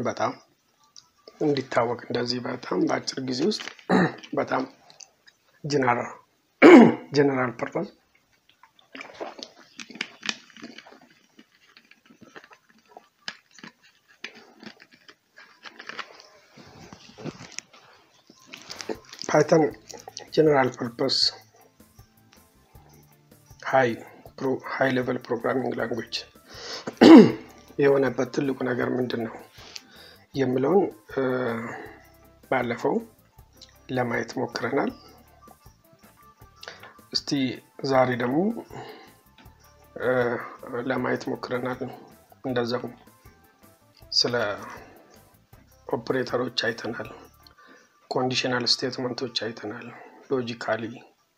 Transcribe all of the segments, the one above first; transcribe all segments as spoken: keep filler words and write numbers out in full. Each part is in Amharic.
በጣም እንዲታወቅ እንደዚህ በጣም በአጭር ጊዜ ውስጥ በጣም ጀነራል ጀነራል ፐርፐዝ Python general purpose high pro high level programming language የሆነበት ትልቁ ነገር ምንድነው የሚለውን ባለፈው ለማየት ሞክረናል። እስቲ ዛሬ ደግሞ ለማየት ሞክረናል። እንደዛው ስለ ኦፕሬተሮች አይተናል። conditional statementoች አይተናል። logically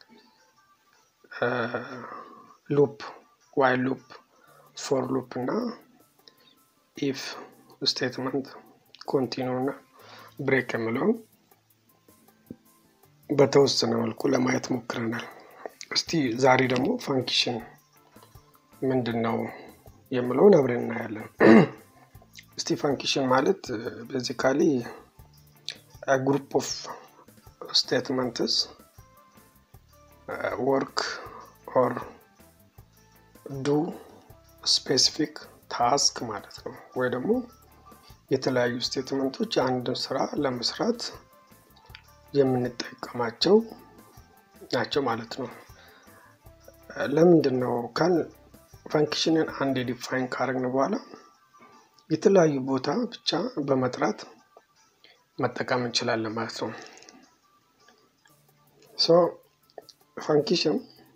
loop while loop for loop እና if statement continue እና break የሚለው በተወሰነ መልኩ ለማየት ሞክረናል። እስቲ ዛሬ ደግሞ function ምንድነው የሚለውን አብረን እናያለን። እስቲ function ማለት basically a group of statements uh, work or do specific task ማለት ነው ወይ ደግሞ የተለያዩ ስቴትመንቶች አንድ ስራ ለመስራት የምንጠቀማቸው ናቸው ማለት ነው። ለምንድነው ካል ፈንክሽንን አንድ ዲፋይን ካረግን በኋላ የተለያዩ ቦታ ብቻ በመጥራት መጠቀም እንችላለን ማለት ነው። so function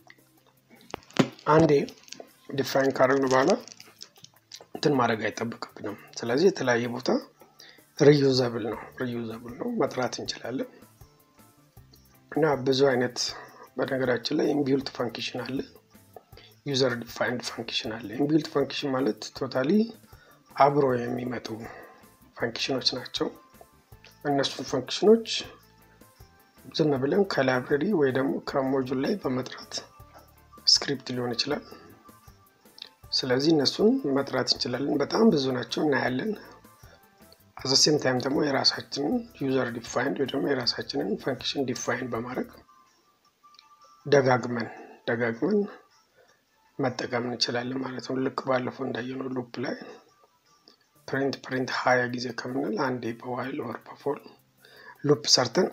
አንዴ ዲፋይን ካረግን በኋላ እንትን ማድረግ አይጠበቅብንም። ስለዚህ የተለያየ ቦታ reusable ነው reusable ነው መጥራት እንችላለን። እና ብዙ አይነት በነገራችን ላይ inbuilt function አለ user defined function አለ። inbuilt function ማለት ቶታሊ አብሮ የሚመጡ ፈንክሽኖች ናቸው። እነሱ ፈንክሽኖች ዝም ብለን ከላይብረሪ ወይ ደግሞ ከሞጁል ላይ በመጥራት ስክሪፕት ሊሆን ይችላል። ስለዚህ እነሱን መጥራት እንችላለን። በጣም ብዙ ናቸው እናያለን። at the same time ደግሞ የራሳችንን user defined ወይ ደግሞ የራሳችንን function define በማድረግ ደጋግመን ደጋግመን መጠቀም እንችላለን ማለት ነው። ልክ ባለፈው እንዳየነው ሉፕ ላይ print print ሃያ ጊዜ ከምንል አንዴ በዋይል ኦር በፎር ሉፕ ሰርተን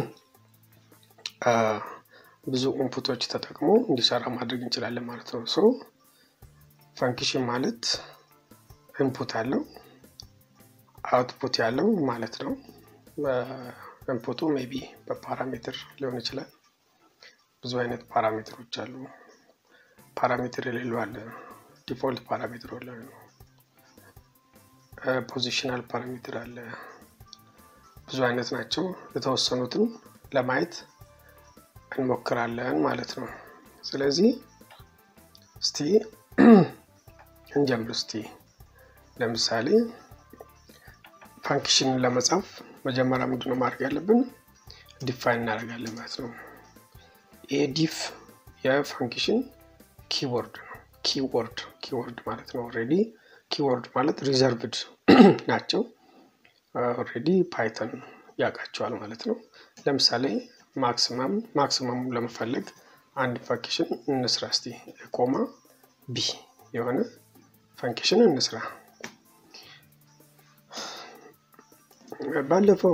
ብዙ ኢንፑቶች ተጠቅሞ እንዲሰራ ማድረግ እንችላለን ማለት ነው። ሶ ፈንክሽን ማለት ኢንፑት አለው አውትፑት ያለው ማለት ነው። ኢንፑቱ ሜቢ በፓራሜትር ሊሆን ይችላል። ብዙ አይነት ፓራሜትሮች አሉ። ፓራሜትር የሌለው አለ ዲፎልት ፓራሜትር አለ ፖዚሽናል ፓራሜትር አለ። ብዙ አይነት ናቸው። የተወሰኑትን ለማየት እንሞክራለን ማለት ነው። ስለዚህ እስቲ እንጀምር። እስቲ ለምሳሌ ፈንክሽን ለመጻፍ መጀመሪያ ምንድነው ማድረግ ያለብን ዲፋይን እናደርጋለን ማለት ነው። ኤዲፍ የፈንክሽን ኪወርድ ነው። ኪወርድ ኪወርድ ማለት ነው ኦሬዲ ኪወርድ ማለት ሪዘርቭድ ናቸው። ኦሬዲ ፓይተን ያቃቸዋል ማለት ነው። ለምሳሌ ማክሲመም ማክሲመም ለመፈለግ አንድ ፈንክሽን እንስራ እስቲ ኮማ ቢ የሆነ ፈንክሽን እንስራ። ባለፈው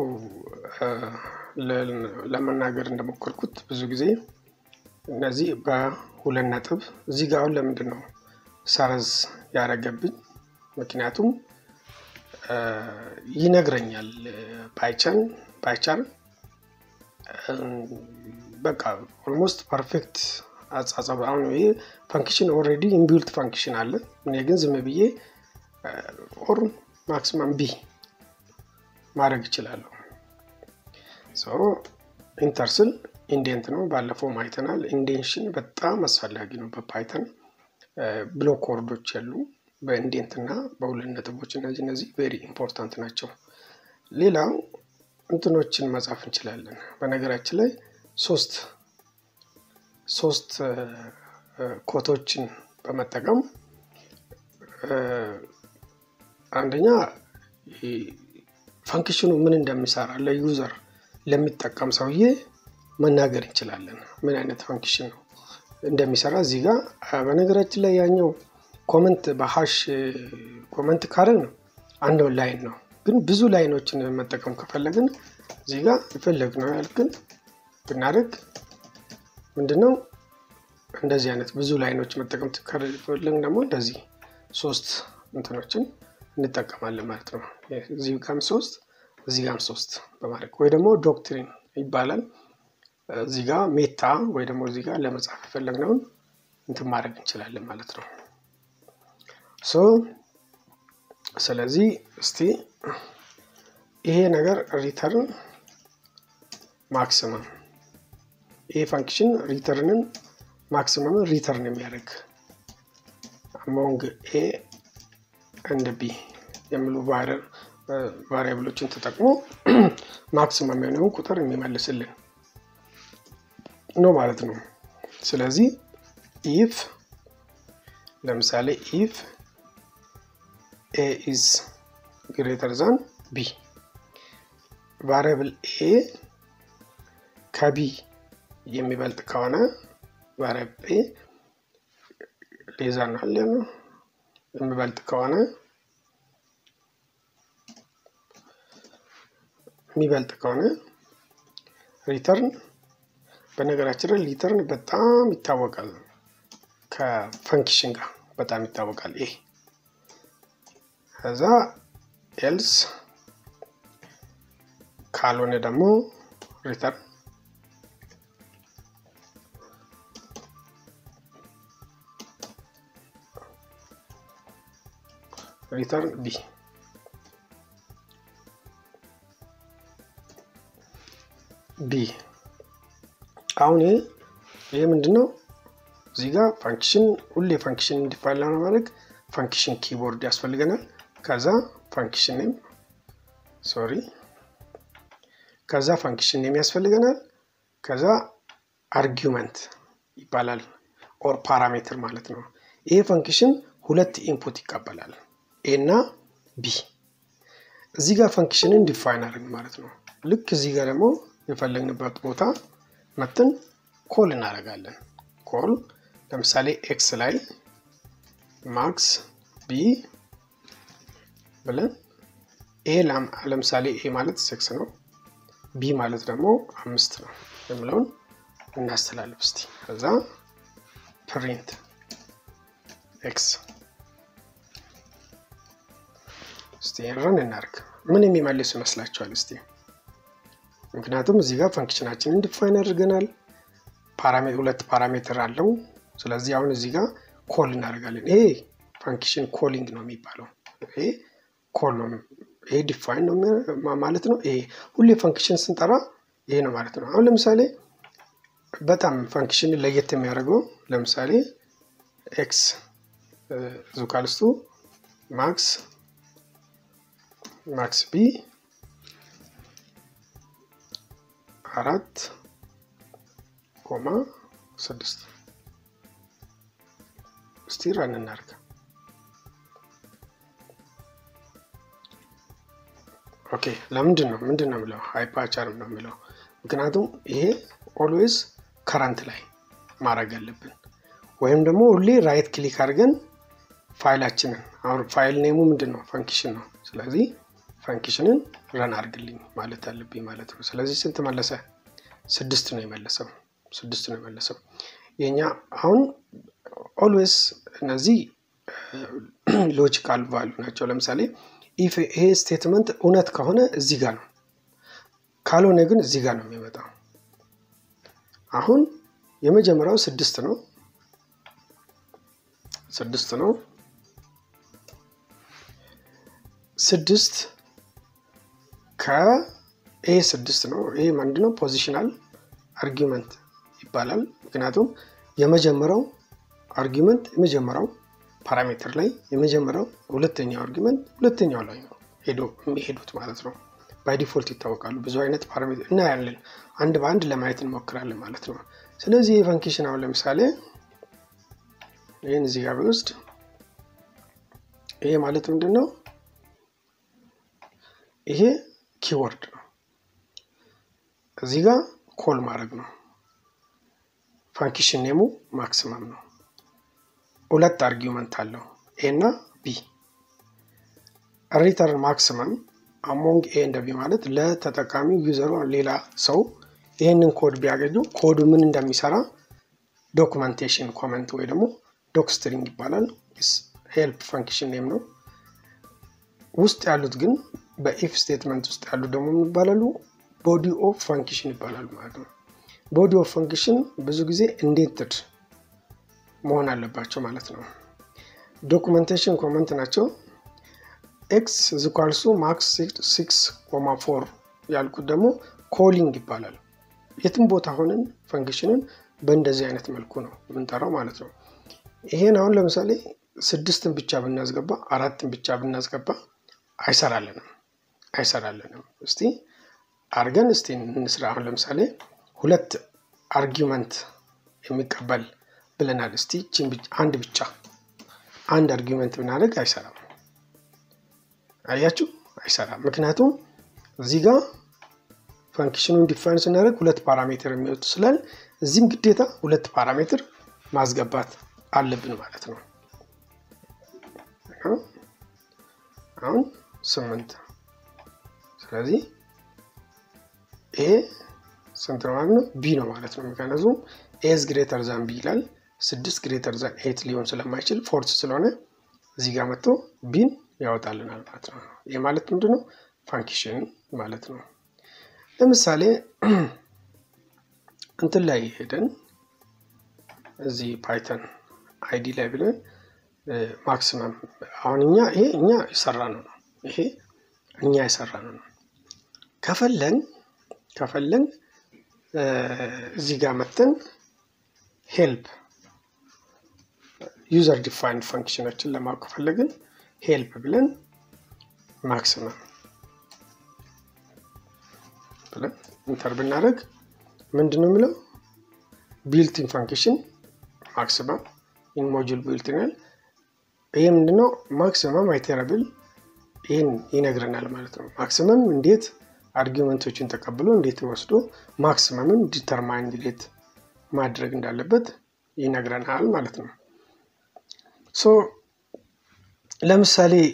ለመናገር እንደሞከርኩት ብዙ ጊዜ እነዚህ በሁለት ነጥብ እዚህ ጋር ለምንድነው ሰረዝ ያረገብኝ? ምክንያቱም ይነግረኛል ፓይተን ፓይተን በቃ almost perfect አጻጻፍ አሁን ይሄ ፈንክሽን ኦሬዲ inbuilt ፈንክሽን አለ። እኔ ግን ዝም ብዬ ኦር ማክሲመም ቢ ማድረግ ይችላል። ሶ ኢንተርስል ኢንዴንት ነው ባለፈው ማይተናል። ኢንዴንሽን በጣም አስፈላጊ ነው በፓይተን ብሎክ ኮርዶች ያሉ በኢንዴንት እና በሁለት ነጥቦች እነዚህ እነዚህ ቬሪ ኢምፖርታንት ናቸው። ሌላው እንትኖችን መጻፍ እንችላለን። በነገራችን ላይ ሶስት ሶስት ኮቶችን በመጠቀም አንደኛ ፋንክሽኑ ምን እንደሚሰራ ለዩዘር ለሚጠቀም ሰውዬ መናገር እንችላለን ምን አይነት ፋንክሽን ነው እንደሚሰራ እዚህ ጋር በነገራችን ላይ ያኛው ኮሜንት በሃሽ ኮሜንት ካረን ነው አንድ ላይን ነው ግን ብዙ ላይኖችን መጠቀም ከፈለግን እዚህ ጋር ይፈልግነው ያልከን ብናደርግ ምንድነው እንደዚህ አይነት ብዙ ላይኖች መጠቀም ከፈለግን ደግሞ እንደዚህ ሶስት እንትኖችን እንጠቀማለን ማለት ነው እዚህ ጋርም ሶስት እዚህ ጋርም ሶስት በማድረግ ወይ ደግሞ ዶክትሪን ይባላል እዚህ ጋር ሜታ ወይ ደግሞ እዚህ ጋር ለመጻፍ ፈለግነው እንትን ማድረግ እንችላለን ማለት ነው ሶ ስለዚህ እስቲ ይሄ ነገር ሪተርን ማክሲመም ይሄ ፋንክሽን ሪተርንን ማክሲመም ሪተርን የሚያደርግ among a and b የሚሉ ቫሪያብሎችን ተጠቅሞ ማክሲመም የሆነውን ቁጥር የሚመልስልን ነው ማለት ነው ስለዚህ if ለምሳሌ if a is greater than b variable a ከb የሚበልጥ ከሆነ variable a ሌዛን አለ ነው የሚበልጥ ከሆነ የሚበልጥ ከሆነ ሪተርን በነገራችን ላይ ሪተርን በጣም ይታወቃል ከፈንክሽን ጋር በጣም ይታወቃል ይሄ ከዛ ኤልስ ካልሆነ ደግሞ ሪተርን return b b አሁን ይሄ ምንድነው እዚህ ጋር ፋንክሽን ሁሌ ፋንክሽን ዲፋይን ለማድረግ ፋንክሽን ኪቦርድ ያስፈልገናል ከዛ ፋንክሽን ኔም ሶሪ ከዛ ፋንክሽን ኔም ያስፈልገናል ከዛ አርጊውመንት ይባላል ኦር ፓራሜትር ማለት ነው ይሄ ፋንክሽን ሁለት ኢንፑት ይቀበላል a እና b እዚህ ጋር ፋንክሽንን ዲፋይን አድርገን ማለት ነው ልክ እዚህ ጋር ደግሞ የፈለግንበት ቦታ መተን ኮል እናደርጋለን ኮል ለምሳሌ x ላይ max b ብለን a ለምሳሌ a ማለት ስድስት ነው b ማለት ደግሞ አምስት ነው የሚለውን እናስተላልፍ እስቲ ከዛ print x እስቲ run እናርግ ምን የሚመልስ ይመስላችኋል እስቲ ምክንያቱም እዚህ ጋር ፋንክሽናችንን ዲፋይን አድርገናል ፓራሜትር ሁለት ፓራሜትር አለው ስለዚህ አሁን እዚህ ጋር ኮል እናደርጋለን ይሄ ፋንክሽን ኮሊንግ ነው የሚባለው ይሄ ኮል ነው ይሄ ዲፋይን ነው ማለት ነው ይሄ ሁሌ ፋንክሽን ስንጠራ ይሄ ነው ማለት ነው አሁን ለምሳሌ በጣም ፋንክሽን ለየት የሚያደርገው ለምሳሌ x ዙካልስቱ ማክስ ማክስ b አራት ኮማ ስድስት እስቲ run እናርግ ኦኬ ለምንድን ነው ምንድነው የሚለው ሃይፐርቻርም ነው የሚለው ምክንያቱም ይሄ always current ላይ ማድረግ አለብን ወይም ደግሞ ሁሌ ራይት ክሊክ አድርገን ፋይላችንን አሁን ፋይል ኔሙ ምንድነው ፋንክሽን ነው ስለዚህ ፋንክሽንን run አድርግልኝ ማለት አለብኝ ማለት ነው ስለዚህ ስንት መለሰ ስድስት ነው የመለሰው ስድስት ነው የመለሰው የኛ አሁን always እነዚህ ሎጂካል ቫልዩ ናቸው ለምሳሌ if ይሄ ስቴትመንት እውነት ከሆነ እዚህ ጋር ነው ካልሆነ ግን እዚህ ጋር ነው የሚመጣው አሁን የመጀመሪያው ስድስት ነው ስድስት ነው ስድስት ከ ኤ ስድስት ነው ይሄ ምንድነው ፖዚሽናል አርጊውመንት ይባላል ምክንያቱም የመጀመሪያው አርጊውመንት የመጀመሪያው ፓራሜትር ላይ የመጀመሪያው ሁለተኛው አርጊውመንት ሁለተኛው ላይ ነው ሄዶ የሚሄዱት ማለት ነው ባይ ዲፎልት ይታወቃሉ ብዙ አይነት ፓራሜትር እና ያለን አንድ በአንድ ለማየት እንሞክራለን ማለት ነው ስለዚህ የፋንክሽን አሁን ለምሳሌ ይሄን እዚህ ጋር ብንወስድ ይሄ ማለት ምንድነው ይሄ ኪወርድ ነው እዚህ ጋር ኮል ማድረግ ነው ፋንክሽን ኔሙ ማክሲመም ነው ሁለት አርጊውመንት አለው a እና b return maximum among a and b ማለት ለተጠቃሚ ዩዘሩ ሌላ ሰው ይሄንን ኮድ ቢያገኙ ኮዱ ምን እንደሚሰራ ዶክመንቴሽን ኮሜንት ወይ ደግሞ ዶክ ስትሪንግ ይባላል help function name ነው ውስጥ ያሉት ግን በኢፍ ስቴትመንት ውስጥ ያሉ ደግሞ ይባላሉ body of function ይባላል ማለት ነው body of function ብዙ ጊዜ indented መሆን አለባቸው ማለት ነው ዶክመንቴሽን ኮሜንት ናቸው x is equals to max six comma four ያልኩት ደግሞ calling ይባላል የትም ቦታ ሆነን ፈንክሽንን በእንደዚህ አይነት መልኩ ነው የምንጠራው ማለት ነው ይሄን አሁን ለምሳሌ ስድስትን ብቻ ብናስገባ አራትን ብቻ ብናስገባ አይሰራልንም አይሰራልንም እስቲ አርገን እስቲ እንስራ አሁን ለምሳሌ ሁለት አርጊውመንት የሚቀበል ብለናል እስቲ እቺን አንድ ብቻ አንድ አርጊውመንት ብናደርግ አይሰራም አያችሁ አይሰራም ምክንያቱም እዚህ ጋር ፈንክሽኑን ዲፋይን ስናደርግ ሁለት ፓራሜትር የሚወጡ ስላል እዚህም ግዴታ ሁለት ፓራሜትር ማስገባት አለብን ማለት ነው አሁን ስምንት ስለዚህ a ስንት ነው ማለት ነው b ነው ማለት ነው ምክንያቱም a is greater than b ይላል six greater than eight ሊሆን ስለማይችል ፎርስ ስለሆነ እዚህ ጋር መጥቶ b ያወጣልናል ማለት ነው ይሄ ማለት ምንድነው ፋንክሽን ማለት ነው ለምሳሌ እንትን ላይ ሄደን እዚህ ፓይተን አይዲ ላይ ብለን ማክሲመም አሁንኛ ይሄ እኛ ይሰራነው ነው ይሄ እኛ ይሰራነው ነው ከፈለን ከፈለን እዚህ ጋር መተን help user defined functionችን ለማወቅ ከፈለግን help ብለን ማክሲመም ብለን ኢንተር ብናደርግ ምንድነው የሚለው built in function maximum in module built in ይሄ ምንድነው maximum iterable ይሄን ይነግረናል ማለት ነው maximum እንዴት አርጊውመንቶችን ተቀብሎ እንዴት ወስዶ maximumን ዲተርማይን እንዴት ማድረግ እንዳለበት ይነግረናል ማለት ነው ሶ ለምሳሌ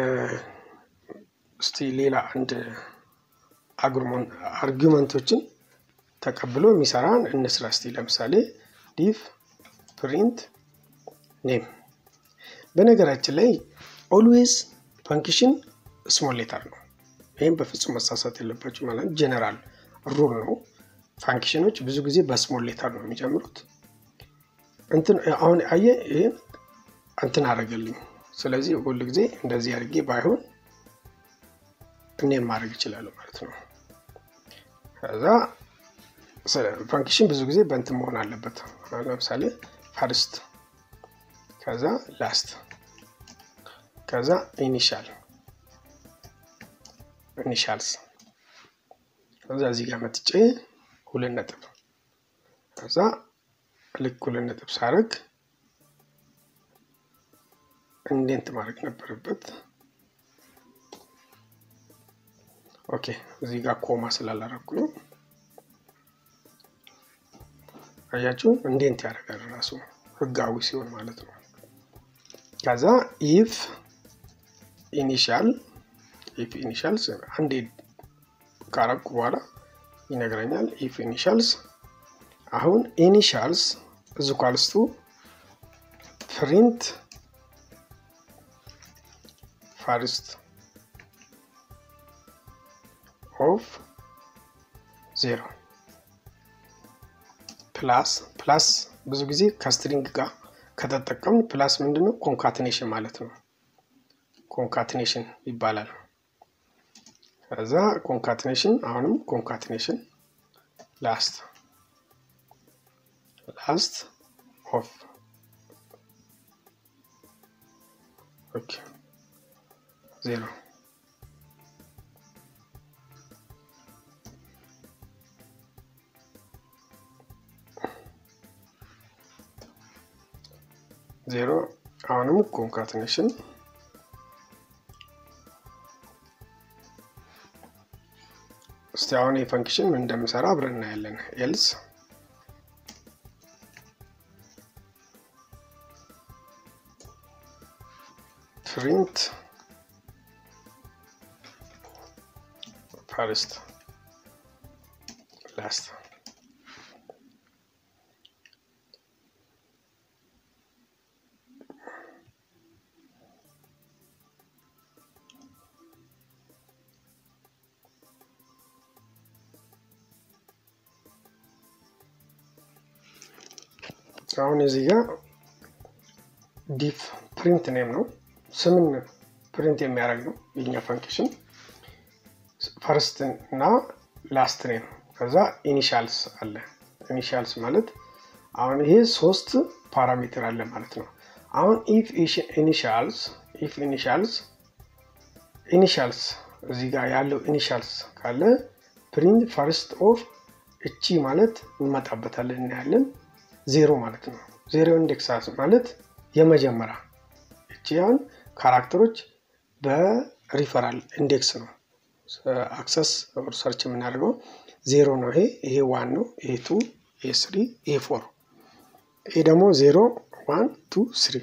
እስቲ ሌላ አንድ አግሩመንት አርጊውመንቶችን ተቀብሎ የሚሰራን እንስራ እስቲ ለምሳሌ div print name በነገራችን ላይ always function small letter ነው ይሄን በፍጹም መሳሳት የለባችሁ ማለት ጀነራል ሩል ነው ፋንክሽኖች ብዙ ጊዜ በስሞል ሌተር ነው የሚጀምሩት እንትን አሁን አየ ይሄን እንትን አረጋልኝ ስለዚህ ሁሉ ጊዜ እንደዚህ አድርጌ ባይሆን እኔ ማድረግ ይችላል ማለት ነው ከዛ ፋንክሽን ብዙ ጊዜ በእንትን መሆን አለበት ለምሳሌ first ከዛ last ከዛ initial initials ከዛ እዚህ ጋር መጥቼ ሁለት ነጥብ ከዛ ልክ ሁለት ነጥብ ሳረግ እንዴት ማድረግ ነበርበት ኦኬ እዚህ ጋር ኮማ ስላላረኩ ነው አያችሁ እንዴት ያደርጋል ራሱ ህጋዊ ሲሆን ማለት ነው ከዛ if initial if initials አንዴ ካረኩ በኋላ ይነግረኛል if initials አሁን initials is equals to print first of zero plus plus ብዙ ጊዜ ከስትሪንግ ጋር ከተጠቀምን plus ምንድነው concatenation ማለት ነው concatenation ይባላል ከዛ concatenation አሁንም concatenation last last of okay zero zero አሁንም concatenation እስቲ አሁን የፈንክሽን ምን እንደምሰራ አብረን እናያለን else print first last አሁን እዚህ ጋር div print name ነው ስምን print የሚያደርግ ነው የኛ ፈንክሽን first እና last name ከዛ initials አለ initials ማለት አሁን ይሄ ሶስት ፓራሜትር አለ ማለት ነው አሁን if initials if initials initials እዚህ ጋር ያለው initials ካለ print first of እቺ ማለት እንመጣበታለን እናያለን ዜሮ ማለት ነው ዜሮ ኢንዴክስ ማለት የመጀመሪያ እቺያን ካራክተሮች በሪፈራል ኢንዴክስ ነው አክሰስ ኦር ሰርች የምናደርገው ዜሮ ነው ይሄ ይሄ ዋን ነው ይሄ ቱ ይሄ ስሪ ይሄ ፎር ይሄ ደግሞ ዜሮ ዋን ቱ ስሪ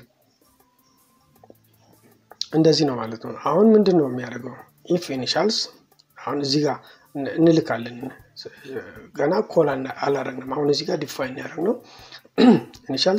እንደዚህ ነው ማለት ነው አሁን ምንድነው የሚያደርገው if initials አሁን እዚህ ጋር እንልካለን ገና ኮላን አላረግንም አሁን እዚህ ጋር ዲፋይን ያደርግነው initials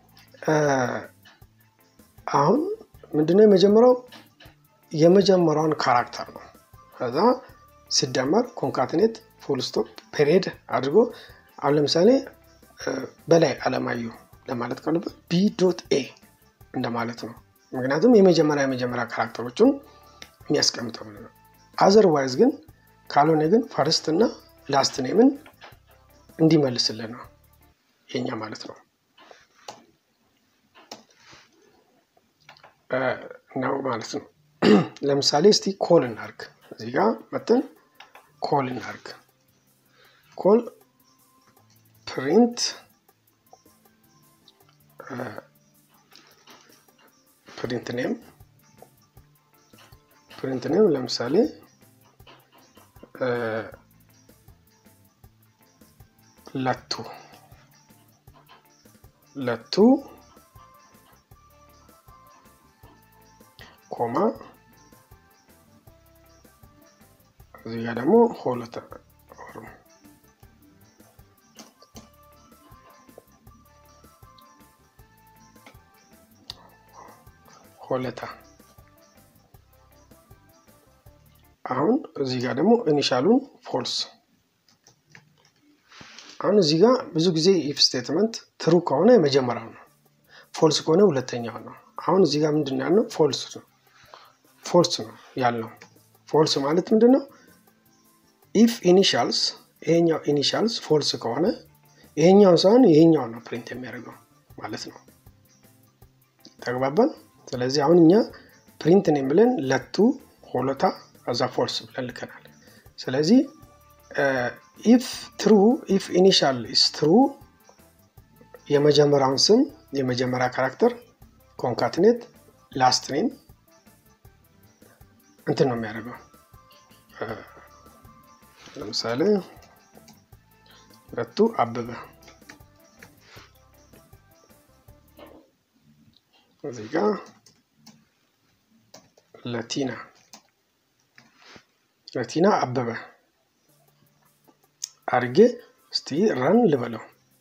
አሁን ምንድነው የመጀመሪያው የመጀመሪያውን ካራክተር ነው ከዛ ሲደመር ኮንካትኔት ፉል ስቶፕ ፔሪድ አድርጎ አሁን ለምሳሌ በላይ አለማዩ ለማለት ከሆነ b.a እንደማለት ነው ምክንያቱም የመጀመሪያ የመጀመሪያ ካራክተሮቹን የሚያስቀምጠው ነው otherwise ግን ካልሆነ ግን first እና last name እንዲመልስልን ነው የኛ ማለት ነው ነው ማለት ነው ለምሳሌ እስቲ ኮል እናርግ እዚህ ጋር መተን ኮል እናርግ ኮል print print name print name ለምሳሌ ለቱ ለቱ ኮማ እዚህ ጋር ደግሞ ሆለታ ሆለታ አሁን እዚህ ጋር ደግሞ ኢኒሻሉን ፎልስ አሁን እዚህ ጋር ብዙ ጊዜ if statement true ከሆነ የመጀመሪያው ነው false ከሆነ ሁለተኛው ነው አሁን እዚህ ጋር ምንድነው ያለው false ነው false ነው ያለው false ማለት ምንድነው if initials ይሄኛው initials false ከሆነ ይሄኛው ሳይሆን ይሄኛው ነው print የሚያደርገው ማለት ነው ተግባባን ስለዚህ አሁን እኛ print name ብለን ለቱ ሆለታ as a false ብለን ልከናል ስለዚህ if true if initial is true የመጀመሪያውን ስም የመጀመሪያ ካራክተር ኮንካትኔት last name እንትን ነው የሚያደርገው ለምሳሌ ለቱ አበበ እዚህ ጋር ለቲና ለቲና አበበ አርጌ እስቲ run ልበለው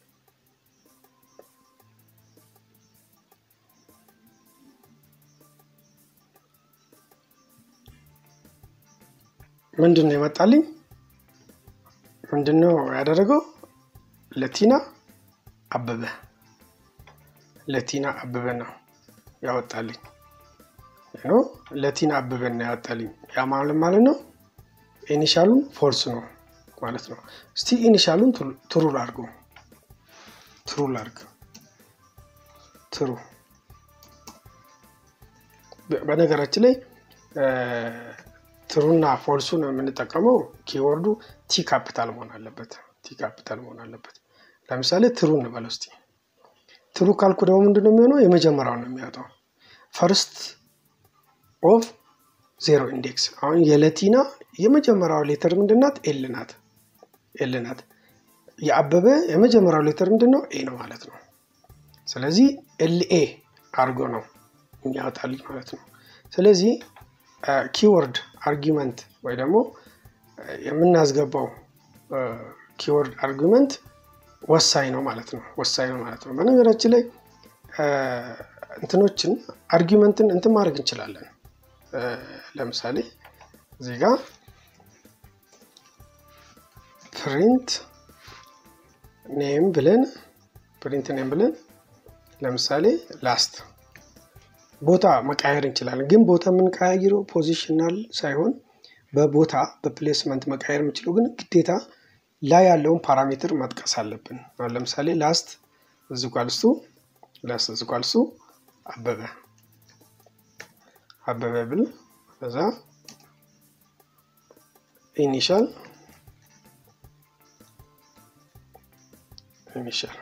ምንድነው የመጣልኝ ምንድነው ያደረገው ለቲና አበበ ለቲና አበበ ነው ያወጣልኝ ነው ለቲና አበበ ነው ያወጣልኝ ያ ማለት ማለት ነው ኢኒሻሉን ፎልስ ነው ማለት ነው እስቲ ኢኒሻሉን ትሩ ላርጉ ትሩ ላርግ ትሩ በነገራችን ላይ ትሩና ፎልሱን የምንጠቀመው ኪወርዱ ቲ ካፒታል መሆን አለበት ቲ ካፒታል መሆን አለበት ለምሳሌ ትሩ እንበለው እስቲ ትሩ ካልኩ ደግሞ ምንድነው የሚሆነው የመጀመሪያው ነው የሚያወጣው first of ዜሮ ኢንዴክስ አሁን የለቲና የመጀመሪያው ሌተር ምንድናት ኤል ናት ኤል ናት የአበበ የመጀመሪያው ሌተር ምንድነው ኤ ነው ማለት ነው ስለዚህ ኤል ኤ አርጎ ነው ያወጣል ማለት ነው ስለዚህ ኪወርድ አርጊውመንት ወይ ደግሞ የምናስገባው ኪወርድ አርጊውመንት ወሳኝ ነው ማለት ነው ወሳኝ ነው ማለት ነው በነገራችን ላይ እንትኖችን አርጊውመንትን እንትን ማድረግ እንችላለን ለምሳሌ እዚህ ጋር print name ብለን print name ብለን ለምሳሌ last ቦታ መቀየር እንችላለን ግን ቦታ ምን ቀያይሮ ፖዚሽናል ሳይሆን በቦታ በፕሌስመንት መቀየር የምንችለው ግን ግዴታ ላይ ያለውን ፓራሜትር መጥቀስ አለብን ለምሳሌ last is equals to last is equals to አበበ አበበ ብል ከዛ initial initial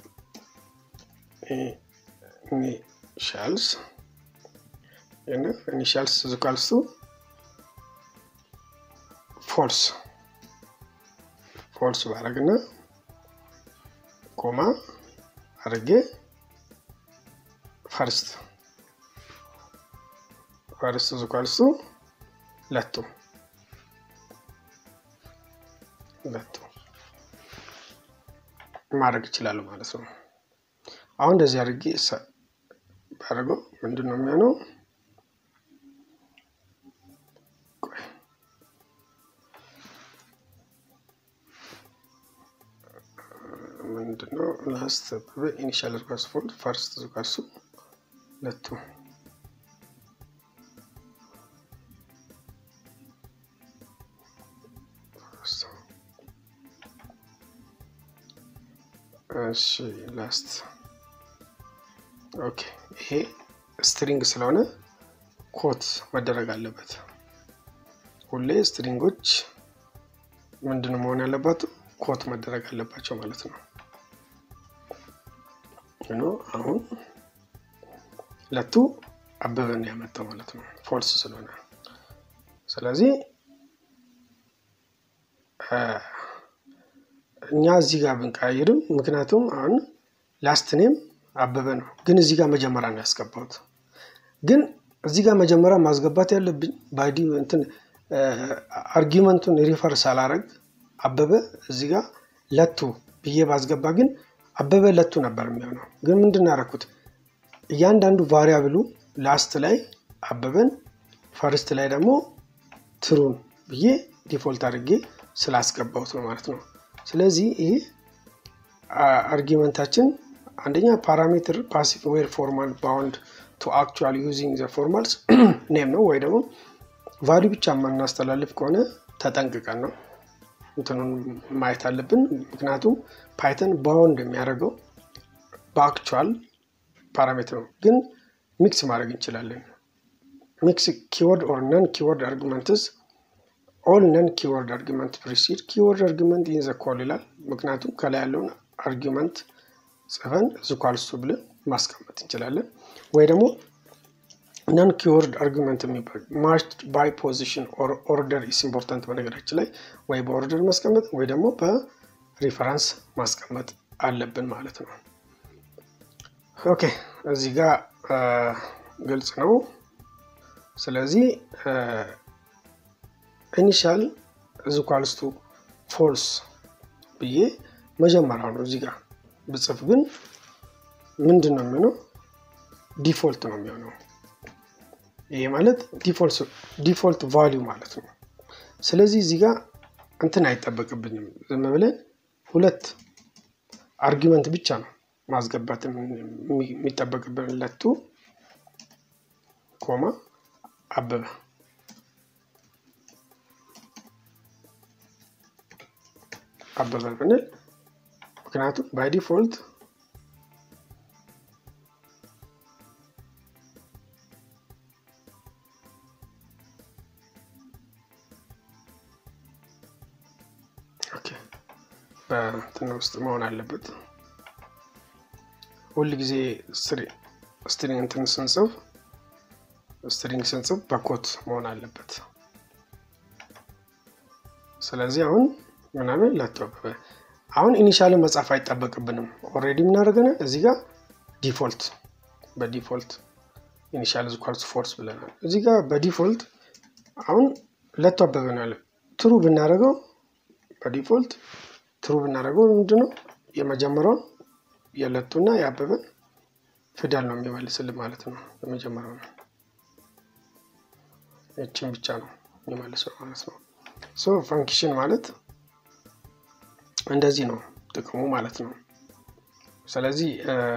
initials and initials is equals to false false ባረግና ኮማ አርጌ first first is equals to ለቱ ለቱ ማድረግ ይችላል ማለት ነው አሁን እንደዚህ አድርጌ ባረገው ምንድነው የሚሆነው ምንድነው last initial request for first request ለቱ እሺ last ኦኬ ይሄ ስትሪንግ ስለሆነ ኮት መደረግ አለበት ሁሌ ስትሪንጎች ምንድነው መሆን ያለባቸው ኮት መደረግ አለባቸው ማለት ነው ነው አሁን ለቱ አበበን ያመጣው ማለት ነው ፎልስ ስለሆነ ስለዚህ እኛ እዚህ ጋር ብንቀይርም ምክንያቱም አሁን ላስት ኔም አበበ ነው ግን እዚህ ጋር መጀመሪያ ነው ያስገባሁት ግን እዚህ ጋር መጀመሪያ ማስገባት ያለብኝ ባዲ እንትን አርጊውመንቱን ሪፈር ሳላረግ አበበ እዚህ ጋር ለቱ ብዬ ባስገባ ግን አበበ ለቱ ነበር የሚሆነው ግን ምንድነው ያረኩት እያንዳንዱ ቫሪያብሉ ላስት ላይ አበበን ፈርስት ላይ ደግሞ ትሩን ብዬ ዲፎልት አድርጌ ስላስገባሁት ነው ማለት ነው ስለዚህ ይሄ አርጊውመንታችን አንደኛ ፓራሜትር ፓሲቭ ዌር ፎርማል ባውንድ ቱ አክቹዋሊ ዩዚንግ ዘ ፎርማልስ ኔም ነው ወይ ደግሞ ቫልዩ ብቻ ማናስተላልፍ ከሆነ ተጠንቅቀን ነው እንትኑን ማየት አለብን ምክንያቱም ፓይተን ባውንድ የሚያደርገው በአክቹዋል ፓራሜትር ግን ሚክስ ማድረግ እንችላለን ሚክስ ኪወርድ ኦር ነን ኪወርድ አርጊውመንትስ all non keyword argument precede keyword argument in the call ይላል ምክንያቱም ከላይ ያለውን argument ጽፈን equals to ብለን ማስቀመጥ እንችላለን ወይ ደግሞ non keyword argument የሚባል matched by position or order is important በነገራችን ላይ ወይ በኦርደር ማስቀመጥ ወይ ደግሞ በሪፈረንስ ማስቀመጥ አለብን ማለት ነው ኦኬ እዚህ ጋር ግልጽ ነው ስለዚህ initial is equals to false ብዬ መጀመሪያው ነው እዚህ ጋር ብጽፍ ግን ምንድነው የሚሆነው ዲፎልት ነው የሚሆነው ይሄ ማለት ዲፎልት ዲፎልት ቫልዩ ማለት ነው ስለዚህ እዚህ ጋር እንትን አይጠበቅብንም ዝም ብለን ሁለት አርጊውመንት ብቻ ነው ማስገባት የሚጠበቅብን ለቱ ኮማ አበበ አበበ ብንል ምክንያቱም ባይ ዲፎልት ኦኬ በእንትን ውስጥ መሆን አለበት ሁሉ ጊዜ ስትሪንግ እንትን ስንጽፍ string ስንጽፍ በኮት መሆን አለበት ስለዚህ አሁን ምናምን ለተወበ አሁን ኢኒሻሊ መጻፍ አይጠበቅብንም ኦሬዲ ምን አደረገና እዚህ ጋር ዲፎልት በዲፎልት ኢኒሻሊ equals false ብለናል እዚህ ጋር በዲፎልት አሁን ለተወበበናል ትሩ ብናደርገው በዲፎልት ትሩ ብናደርገው ምንድነው የመጀመሪያው የለቱና ያበበ ፊደል ነው የሚመልስልን ማለት ነው የመጀመሪያው ነው እቺን ብቻ ነው የሚመልሰው ማለት ነው ሶ ፈንክሽን ማለት እንደዚህ ነው ጥቅሙ ማለት ነው ስለዚህ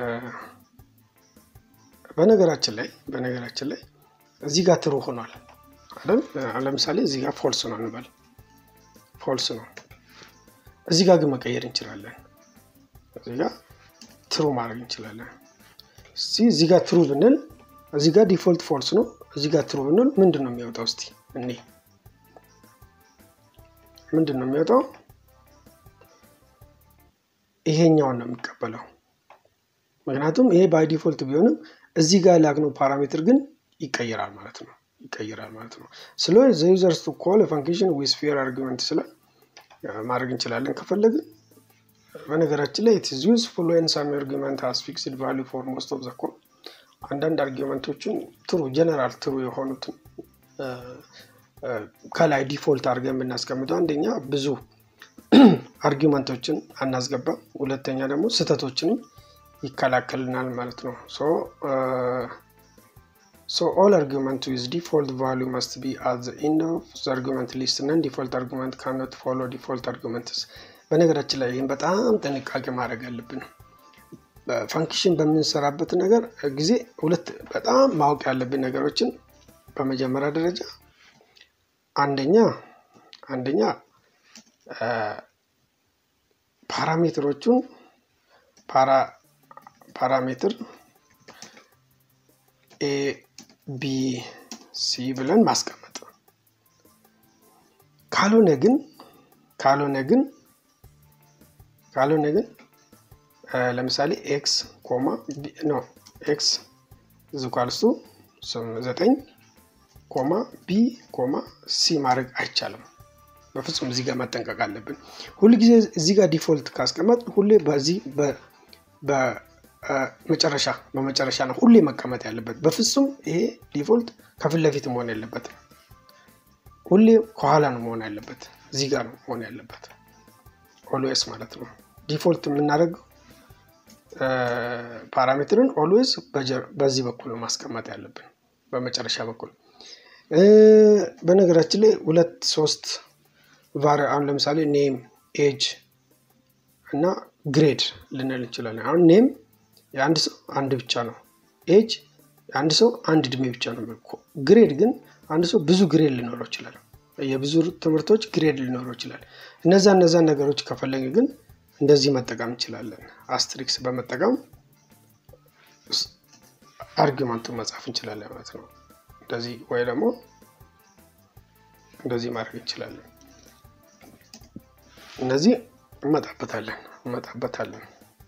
በነገራችን ላይ በነገራችን ላይ እዚህ ጋር ትሩ ሆኗል አይደል ለምሳሌ እዚህ ጋር ፎልስ ነው እንበል ፎልስ ነው እዚህ ጋር ግን መቀየር እንችላለን እዚህ ጋር ትሩ ማድረግ እንችላለን እዚህ ጋር ትሩ ብንል እዚህ ጋር ዲፎልት ፎልስ ነው እዚህ ጋር ትሩ ብንል ምንድነው የሚወጣው እስቲ እኔ ምንድነው የሚወጣው ይሄኛው ነው የሚቀበለው ምክንያቱም ይሄ ባይ ዲፎልት ቢሆንም እዚህ ጋር ላግነው ፓራሜትር ግን ይቀየራል ማለት ነው ይቀየራል ማለት ነው ስለዚህ the users to call a function with fair argument ስለ ማድረግ እንችላለን ከፈለግን በነገራችን ላይ it is useful when some argument has fixed value for most of the code አንዳንድ አርጊውመንቶችን ትሩ ጀነራል ትሩ የሆኑትን ከላይ ዲፎልት አድርገን ብናስቀምጠው አንደኛ ብዙ አርጊውመንቶችን አናስገባ ሁለተኛ ደግሞ ስህተቶችን ይከላከልናል ማለት ነው so uh, so all argument with default value must be at the end of the argument list and default argument cannot follow default arguments በነገራችን ላይ ይሄን በጣም ጥንቃቄ ማድረግ አለብን ፈንክሽን በሚንሰራበት ነገር ጊዜ ሁለት በጣም ማወቅ ያለብን ነገሮችን በመጀመሪያ ደረጃ አንደኛ አንደኛ ፓራሜትሮቹን ፓራ ፓራሜትር a b c ብለን ማስቀመጥ ካልሆነ ግን ካልሆነ ግን ካልሆነ ግን ለምሳሌ x, no x is equals to nine, b, c ማድረግ አይቻልም በፍጹም እዚህ ጋር መጠንቀቅ አለብን ሁሉ ጊዜ እዚህ ጋር ዲፎልት ካስቀመጥ ሁሌ በዚህ በመጨረሻ በመጨረሻ ነው ሁሌ መቀመጥ ያለበት በፍጹም ይሄ ዲፎልት ከፊት ለፊት መሆን ያለበት ሁሌ ከኋላ ነው መሆን ያለበት እዚህ ጋር ነው መሆን ያለበት always ማለት ነው ዲፎልት የምናደርገው ፓራሜትርን always በዚህ በኩል ማስቀመጥ ያለብን በመጨረሻ በኩል በነገራችን ላይ ሁለት ሶስት ቫሪ አሁን ለምሳሌ ኔም ኤጅ እና ግሬድ ልንል እንችላለን አሁን ኔም የአንድ ሰው አንድ ብቻ ነው ኤጅ የአንድ ሰው አንድ እድሜ ብቻ ነው ግሬድ ግን አንድ ሰው ብዙ ግሬድ ሊኖረው ይችላል የብዙ ትምህርቶች ግሬድ ሊኖረው ይችላል እነዛ እነዛ ነገሮች ከፈለግን ግን እንደዚህ መጠቀም እንችላለን አስትሪክስ በመጠቀም አርጊውመንቱን መጻፍ እንችላለን ማለት ነው እንደዚህ ወይ ደግሞ እንደዚህ ማድረግ እንችላለን እነዚህ እንመጣበታለን እንመጣበታለን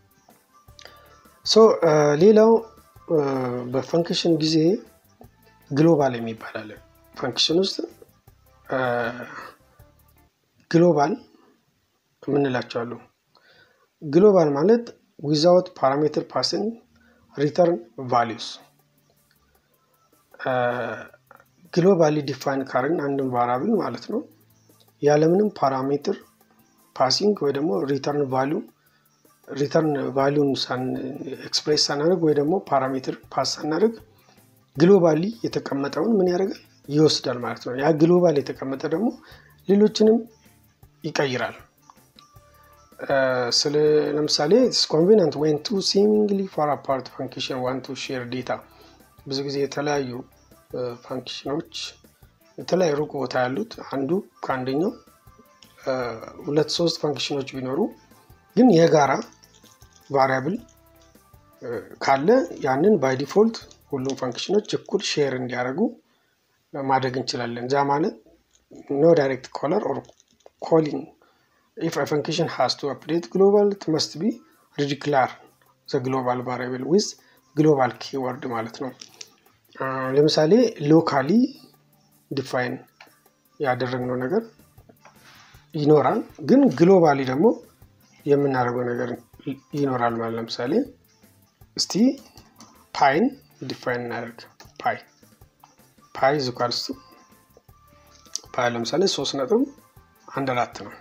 ሶ ሌላው በፈንክሽን ጊዜ ግሎባል የሚባል አለ ፈንክሽን ውስጥ ግሎባል ምንላቸው አሉ ግሎባል ማለት without parameter passing return values globally defined ካርን አንድን ቫሪያብል ማለት ነው ያለ ምንም ፓራሜትር ፓሲንግ ወይ ደግሞ ሪተርን ቫልዩ ሪተርን ቫልዩን ሳን ኤክስፕሬስ ሳናደርግ ወይ ደግሞ ፓራሜትር ፓስ ሳናደርግ ግሎባሊ የተቀመጠውን ምን ያደርጋል ይወስዳል ማለት ነው ያ ግሎባሊ የተቀመጠ ደግሞ ሌሎችንም ይቀይራል ስለ ለምሳሌ it's convenient when two seemingly far apart functions want to share data ብዙ ጊዜ የተለያዩ ፋንክሽኖች የተለያዩ ሩቅ ቦታ ያሉት አንዱ ከአንደኛው ሁለት ሶስት ፋንክሽኖች ቢኖሩ ግን የጋራ ቫሪያብል ካለ ያንን ባይ ዲፎልት ሁሉም ፋንክሽኖች እኩል ሼር እንዲያደርጉ ማድረግ እንችላለን ዛ ማለት no direct caller or calling if a function has to update global it must be redeclare the global variable with global keyword ማለት ነው ለምሳሌ ሎካሊ ዲፋይን ያደረግነው ነገር ይኖራል ግን ግሎባሊ ደግሞ የምናደርገው ነገር ይኖራል ማለት ለምሳሌ እስቲ ፓይን ዲፋይን እናደርግ ፓይ ፓይ is equals to ፓይ ለምሳሌ ሶስት ነጥብ አንድ አራት ነው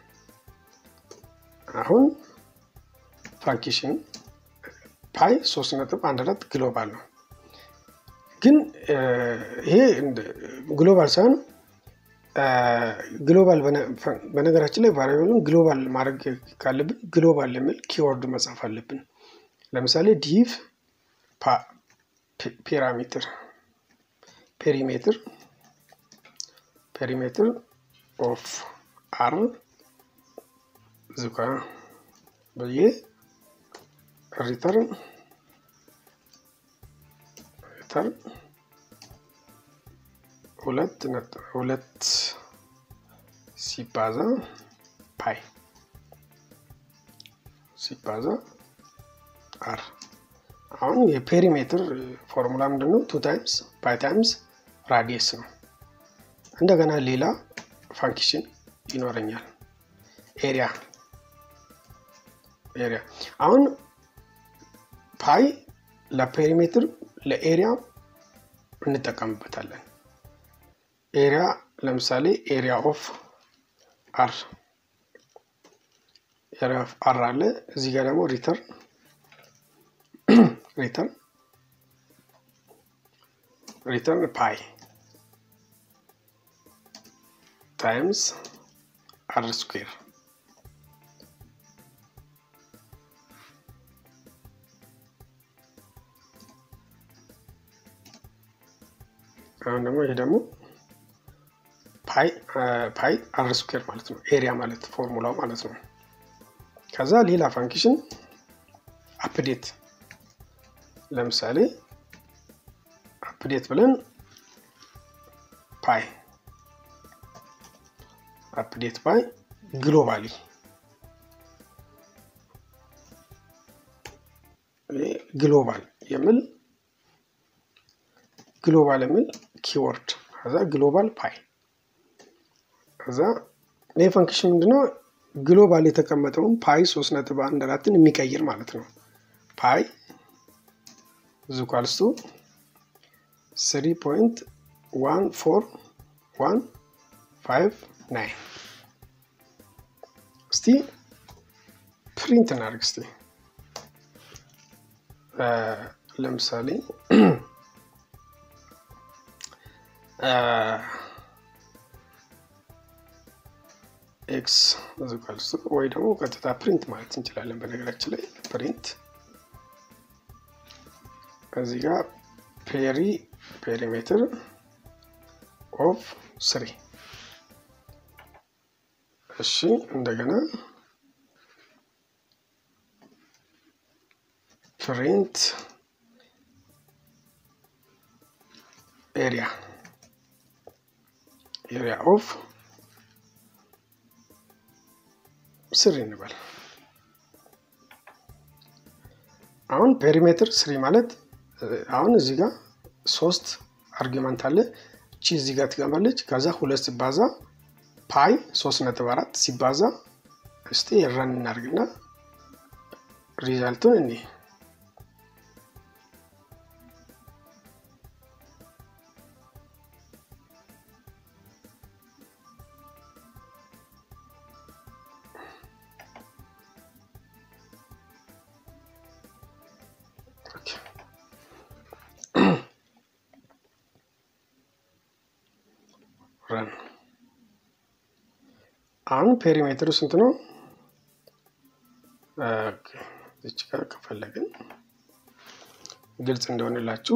አሁን ፋንክሽን ፓይ ሶስት ነጥብ አንድ አራት ግሎባል ነው ግን ይሄ ግሎባል ሳይሆን ግሎባል በነገራችን ላይ ቫሪያብልን ግሎባል ማድረግ ካለብን ግሎባል የሚል ኪወርድ መጻፍ አለብን ለምሳሌ div ፓራሜትር ፔሪሜትር ፔሪሜትር of r ዝካ በየ return return ሁለት ነጥብ ሁለት ሲባዛ ፓይ ሲባዛ r አሁን የፔሪሜትር ፎርሙላ ምንድነው two times pi times radius ነው እንደገና ሌላ ፋንክሽን ይኖረኛል ኤሪያ ኤሪያ አሁን ፓይ ለፔሪሜትር ለኤሪያ እንጠቀምበታለን ኤሪያ ለምሳሌ ኤሪያ ኦፍ r ኤሪያ ኦፍ r አለ እዚህ ጋር ደግሞ ሪተርን return return pi times r square አሁን ደግሞ ይሄ ደግሞ pi pi r square ማለት ነው ኤሪያ ማለት ፎርሙላው ማለት ነው ከዛ ሌላ ፋንክሽን አፕዴት ለምሳሌ አፕዴት ብለን ፓይ አፕዴት ፓይ ግሎባሊ ግሎባል የሚል ግሎባል የሚል ኪወርድ ከዛ ግሎባል ፓይ ከዛ ይሄ ፋንክሽን ምንድነው ግሎባል የተቀመጠውን ፓይ ሶስት ነጥብ አንድ አራትን የሚቀይር ማለት ነው ፓይ is equals to three point one four one five nine እስቲ ፕሪንት እናድርግ እስቲ ለምሳሌ x is equals to ወይ ደግሞ ቀጥታ ፕሪንት ማለት እንችላለን በነገራችን ላይ ፕሪንት እዚህ ጋር ፔሪ ፔሪሜትር ኦፍ three እሺ እንደገና print area area of three እንበል አሁን ፔሪሜትር three ማለት አሁን እዚህ ጋር ሶስት አርጊውመንት አለ እቺ እዚህ ጋር ትገባለች ከዛ ሁለት ሲባዛ ፓይ ሶስት ነጥብ አራት ሲባዛ እስቲ ረን እናርግና ሪዛልቱን እኔ run አሁን ፔሪሜትሩ ስንት ነው ኦኬ እዚህ ጋር ከፈለግን ግልጽ እንደሆነላችሁ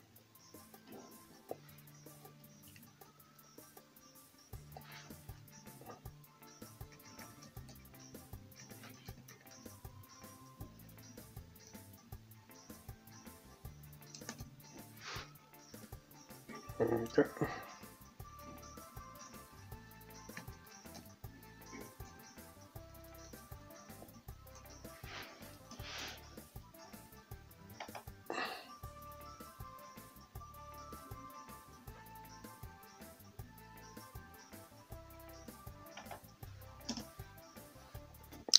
ኦኬ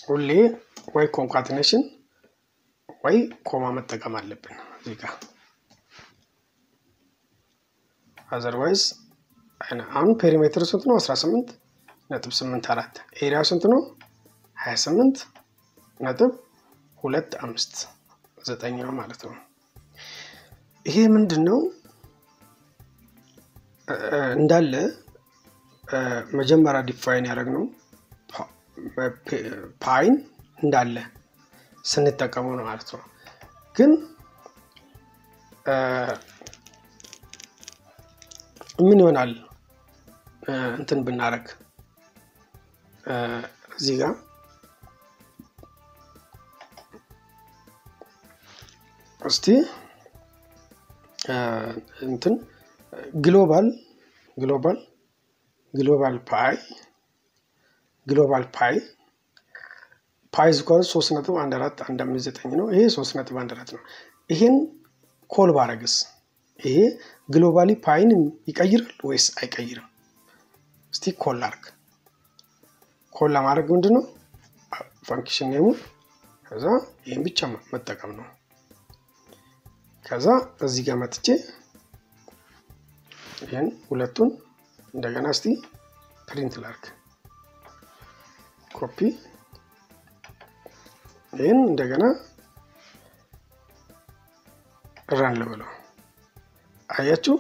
ሁሌ ወይ ኮንካትኔሽን ወይ ኮማ መጠቀም አለብን እዚህ ጋር otherwise አና አሁን ፔሪሜትር ስንት ነው አስራ ስምንት ነጥብ ስምንት አራት ኤሪያ ስንት ነው ሃያ ስምንት ነጥብ ሁለት አምስት ዘጠኝ ነው ማለት ነው ይሄ ምንድነው እንዳለ መጀመሪያ ዲፋይን ያደረግነው ፓይን እንዳለ ስንጠቀመው ነው ማለት ነው ግን ምን ይሆናል እንትን ብናረግ እዚህ ጋር እስቲ እንትን ግሎባል ግሎባል ግሎባል ፓይ ግሎባል ፓይ ፓይ ስኳር ሶስት ነጥብ አንድ አራት አንድ አምስት ዘጠኝ ነው ይሄ ሶስት ነጥብ አንድ አራት ነው ይሄን ኮል ባረግስ ይሄ ግሎባሊ ፓይን ይቀይራል ወይስ አይቀይርም እስቲ ኮል አርግ ኮል ለማድረግ ምንድነው ፋንክሽን ኔሙ ከዛ ይሄን ብቻ መጠቀም ነው ከዛ እዚህ ጋር መጥቼ ይሄን ሁለቱን እንደገና እስቲ ፕሪንት ላርግ ኮፒ ይሄን እንደገና ራን ለበለው አያችሁ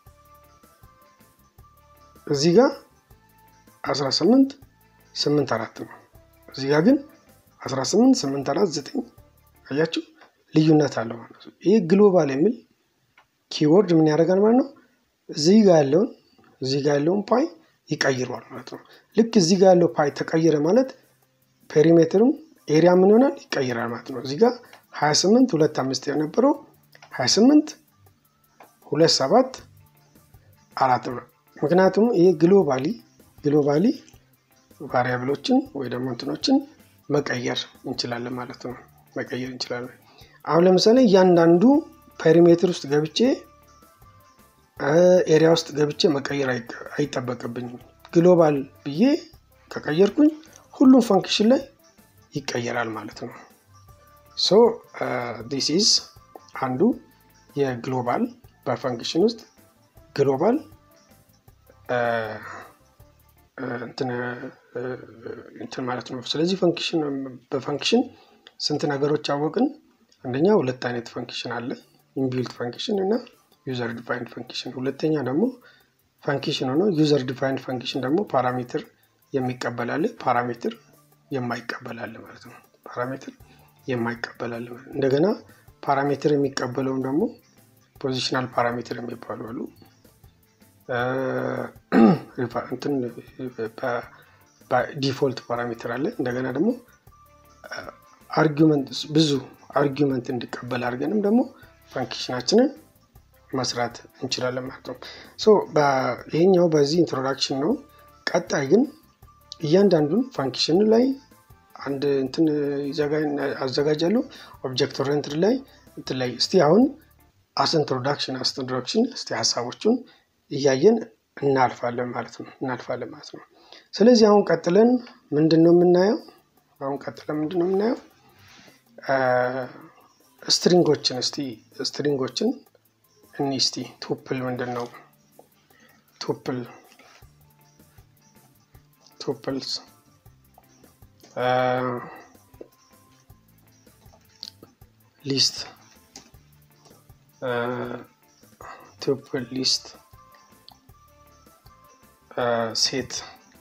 እዚህ ጋር አስራ ስምንት ስምንት አራት ነው እዚህ ጋር ግን አስራ ስምንት ስምንት አራት ዘጠኝ አያችሁ ልዩነት አለው ማለት ነው ይሄ ግሎባል የሚል ኪወርድ ምን ያደርጋል ማለት ነው እዚህ ጋር ያለው እዚህ ጋር ያለው ፓይ ይቀይራል ማለት ነው ልክ እዚህ ጋር ያለው ፓይ ተቀየረ ማለት ፔሪሜትሩም ኤሪያ ምን ይሆናል ይቀየራል ማለት ነው እዚህ ጋር ሃያ ስምንት ሁለት አምስት የነበረው ሃያ ስምንት ሁለት ሰባት አራት ነው ምክንያቱም ይሄ ግሎባሊ ግሎባሊ ቫሪያብሎችን ወይ ደግሞ እንትኖችን መቀየር እንችላለን ማለት ነው መቀየር እንችላለን አሁን ለምሳሌ ያንዳንዱ ፔሪሜትር ውስጥ ገብቼ ኤሪያ ውስጥ ገብቼ መቀየር አይተበቀብኝም ግሎባል ብዬ ከቀየርኩኝ ሁሉም ፋንክሽን ላይ ይቀየራል ማለት ነው so uh, this is አንዱ የግሎባል በፋንክሽን ውስጥ ግሎባል እንትን እንትን ማለት ነው ስለዚህ ፋንክሽን በፋንክሽን ስንት ነገሮች አወቅን አንደኛ ሁለት አይነት ፋንክሽን አለ ኢንቢልት ፋንክሽን እና ዩዘር ዲፋይንድ ፋንክሽን ሁለተኛ ደግሞ ፋንክሽን ሆኖ ዩዘር ዲፋይንድ ፋንክሽን ደግሞ ፓራሜትር የሚቀበል አለ ፓራሜትር የማይቀበል አለ ማለት ነው ፓራሜትር የማይቀበል አለ እንደገና ፓራሜትር የሚቀበለው ደግሞ ፖዚሽናል ፓራሜትር የሚባሉ አሉ እንትን ዲፎልት ፓራሜትር አለ እንደገና ደግሞ አርጊውመንት ብዙ አርጊውመንት እንዲቀበል አድርገንም ደግሞ ፋንክሽናችንን መስራት እንችላለን ማለት ነው ሶ በይሄኛው በዚህ ኢንትሮዳክሽን ነው ቀጣይ ግን እያንዳንዱን ፋንክሽን ላይ አንድ እንትን አዘጋጃለሁ ኦብጀክት ኦሪየንትድ ላይ እንትን ላይ እስቲ አሁን አስ ኢንትሮዳክሽን አስ ኢንትሮዳክሽን እስቲ ሐሳቦቹን እያየን እናልፋለን ማለት ነው እናልፋለን ማለት ነው ስለዚህ አሁን ቀጥለን ምንድነው የምናየው አሁን ቀጥለን ምንድነው የምናየው ስትሪንጎችን እስቲ ስትሪንጎችን እንስቲ ቱፕል ምንድነው ቱፕል tuples uh, list uh, tuple list uh, set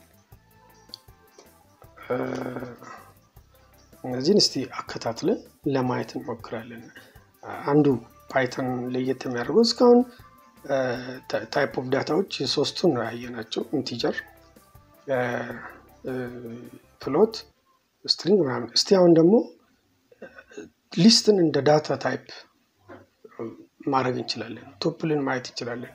እነዚህን እስቲ አከታትለን ለማየት እንሞክራለን አንዱ ፓይተን ለየት የሚያደርገው እስካሁን ታይፕ ኦፍ ዳታዎች ሶስቱን ነው ያየናቸው ኢንቲጀር ፍሎት ስትሪንግ ምናምን እስቲ አሁን ደግሞ ሊስትን እንደ ዳታ ታይፕ ማድረግ እንችላለን ቱፕልን ማየት እንችላለን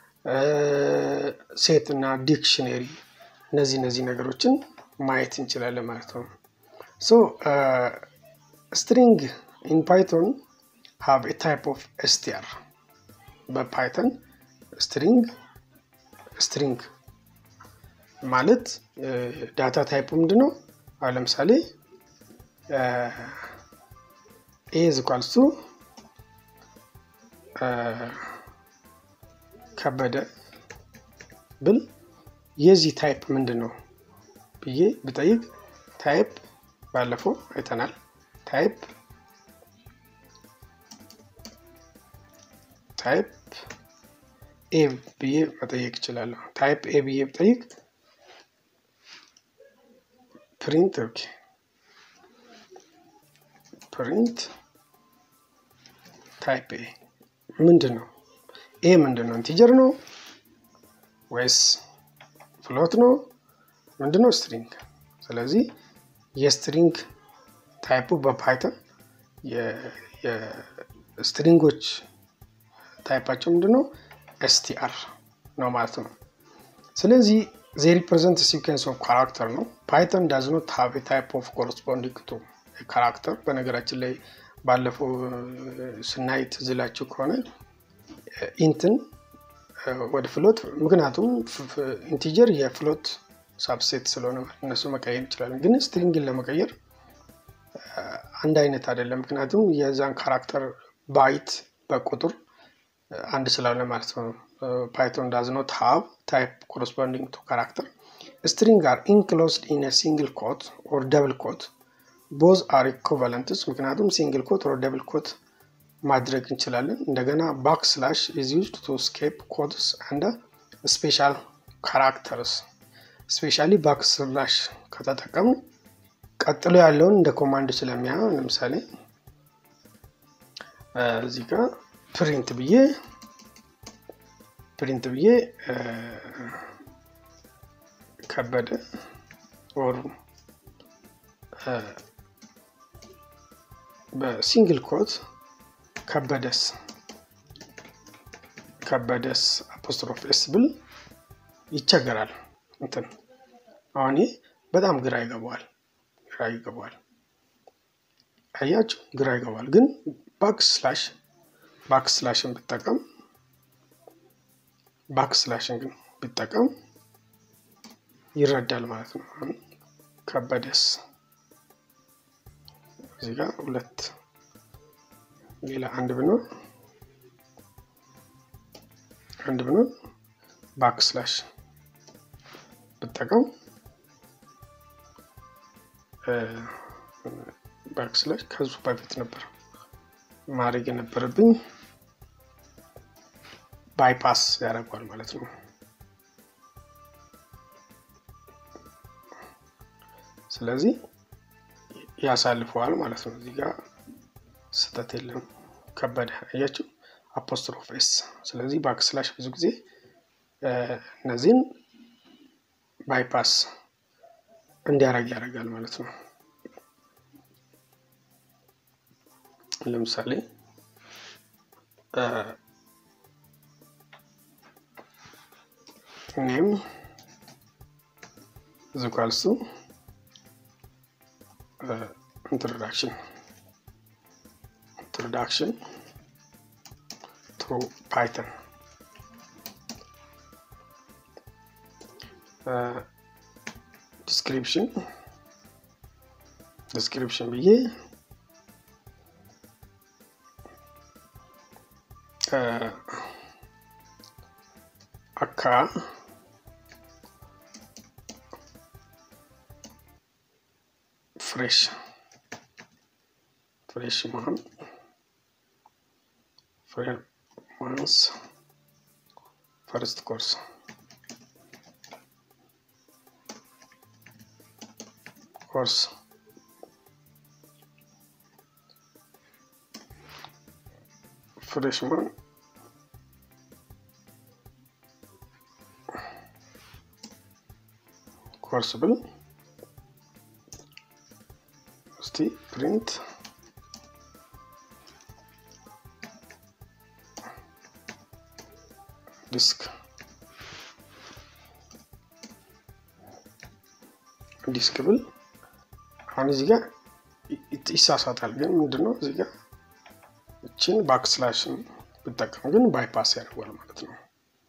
ሴት እና ዲክሽነሪ እነዚህ እነዚህ ነገሮችን ማየት እንችላለን ማለት ነው so uh, string in python have a type of str በፓይተን string string ማለት ዳታ ታይፕ ምንድነው አሁን ለምሳሌ a is equals to ከበደ ብል የዚህ ታይፕ ምንድነው ብዬ ብጠይቅ ታይፕ ባለፈው አይተናል ታይፕ ታይፕ a ብዬ መጠየቅ እችላለሁ ታይፕ a ብዬ ብጠይቅ print ኦኬ print type a ምንድነው a ምንድነው ኢንቲጀር ነው ወይስ ፍሎት ነው ምንድነው string ስለዚህ የstring ታይፑ በፓይተን የ የስትሪንጎች ታይፓቸው ምንድነው str ነው ማለት ነው ስለዚህ they represent a sequence of character ነው python does not have a type of corresponding to a character በነገራችን ላይ ባለፈው ስናይት ዝላችሁ ከሆነ ኢንትን ወደ ፍሎት ምክንያቱም ኢንቲጀር የፍሎት ሳብሴት ስለሆነ እነሱ መቀየር ይችላል ግን ስትሪንግን ለመቀየር አንድ አይነት አይደለም ምክንያቱም የዛን ካራክተር ባይት በቁጥር አንድ ስላለ ማለት ነው python does not have type corresponding to character string are enclosed in a single quote or double quote both are equivalent ምክንያቱም single quote or double quote ማድረግ እንችላለን እንደገና backslash is used to escape quotes and special characters especially backslash ከተጠቀሙ ቀጥሎ ያለውን እንደ ኮማንድ ስለሚያው ለምሳሌ እዚህ ጋር print ብዬ print ብዬ ከበደ or በሲንግል ኮት ከበደስ ከበደስ አፖስትሮፍ ኤስ ብል ይቸገራል እንትን አሁን በጣም ግራ ይገባዋል ግራ ይገባዋል አያችሁ ግራ ይገባዋል ግን ባክስላሽ ባክስላሽን ብትጠቀም ባክስላሽን ግን ብትጠቀም ይረዳል ማለት ነው ከበደስ እዚህ ጋር ሁለት ሌላ አንድ ብኖር አንድ ብኖር ባክስላሽ ብትጠቀም ባክስላሽ ከሱ በፊት ነበር ማድረግ የነበረብኝ ባይፓስ ያደርጋል ማለት ነው ስለዚህ ያሳልፈዋል ማለት ነው እዚህ ጋር ስተት የለም ከበደ አያችሁ አፖስትሮፍ ኤስ ስለዚህ ባክስላሽ ብዙ ጊዜ እነዚህን ባይፓስ እንዲያረግ ያደርጋል ማለት ነው ለምሳሌ name is equals to uh, introduction introduction to Python uh, description description ብዬ uh, አካ fresh freshman freshman's first course course freshman course ብል እስቲ print disk disk ብል አሁን እዚህ ጋር ይሳሳታል ግን ምንድነው እዚህ ጋር እቺን ባክስላሽን ብትጠቀም ግን ባይፓስ ያደርጋል ማለት ነው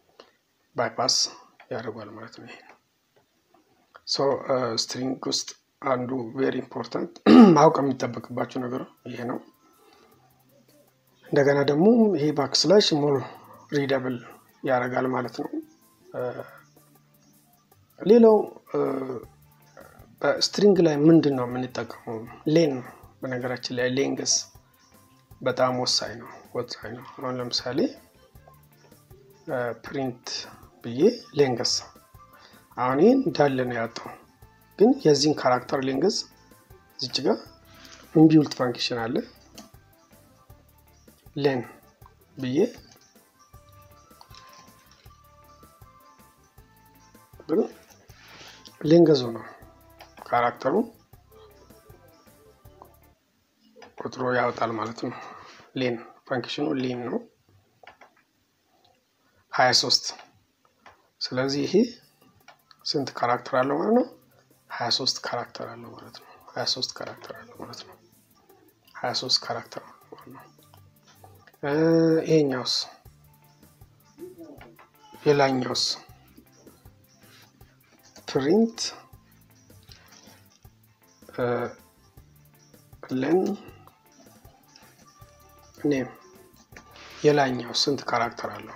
ባይፓስ ያደርጋል ማለት ነው ይሄ ሶ ስትሪንግ ውስጥ አንዱ ቬሪ ኢምፖርታንት ማወቅ የሚጠበቅባችሁ ነገር ይሄ ነው። እንደገና ደግሞ ይሄ ባክስላሽ ሞር ሪደብል ያደርጋል ማለት ነው። ሌላው በስትሪንግ ላይ ምንድነው የምንጠቀመው? ሌን በነገራችን ላይ ሌንግስ በጣም ወሳኝ ነው ወሳኝ ነው። አሁን ለምሳሌ ፕሪንት ብዬ ሌንግስ አሁን ይሄን እንዳለ ነው ያወጣው፣ ግን የዚህን ካራክተር ሌንግስ እዚች ጋር ኢንቢልት ፋንክሽን አለ ሌን ብዬ ግን ሌንግዙ ነው ካራክተሩ ቁጥሩ ያወጣል ማለት ነው። ሌን ፋንክሽኑ ሌን ነው ሃያ ሶስት። ስለዚህ ይሄ ስንት ካራክተር አለው ማለት ነው? ሃያ ሶስት ካራክተር አለው ማለት ነው። ሃያ ሶስት ካራክተር አለው ማለት ነው። ሃያ ሶስት ካራክተር ማለት ነው። ይሄኛውስ የላኛውስ ፕሪንት ለን ኔም የላኛው ስንት ካራክተር አለው?